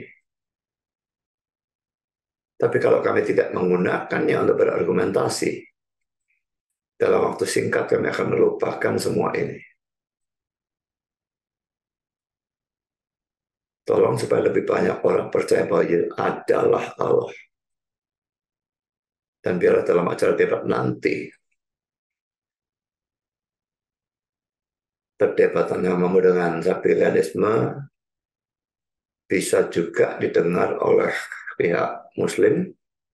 Tapi kalau kami tidak menggunakannya untuk berargumentasi, dalam waktu singkat kami akan melupakan semua ini. Tolong supaya lebih banyak orang percaya bahwa Yesus adalah Allah. Dan biarlah dalam acara debat nanti, perdebatan yang memang dengan Sabellianisme bisa juga didengar oleh pihak Muslim,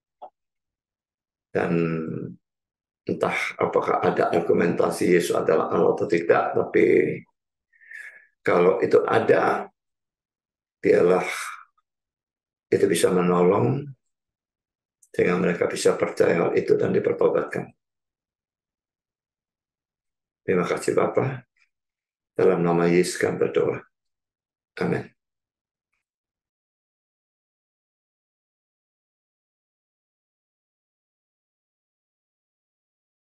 dan entah apakah ada argumentasi Yesus adalah Allah atau tidak, tapi kalau itu ada, biarlah itu bisa menolong sehingga mereka bisa percaya hal itu dan dipertobatkan. Terima kasih Bapa. Dalam nama Yesus kami berdoa. Amin.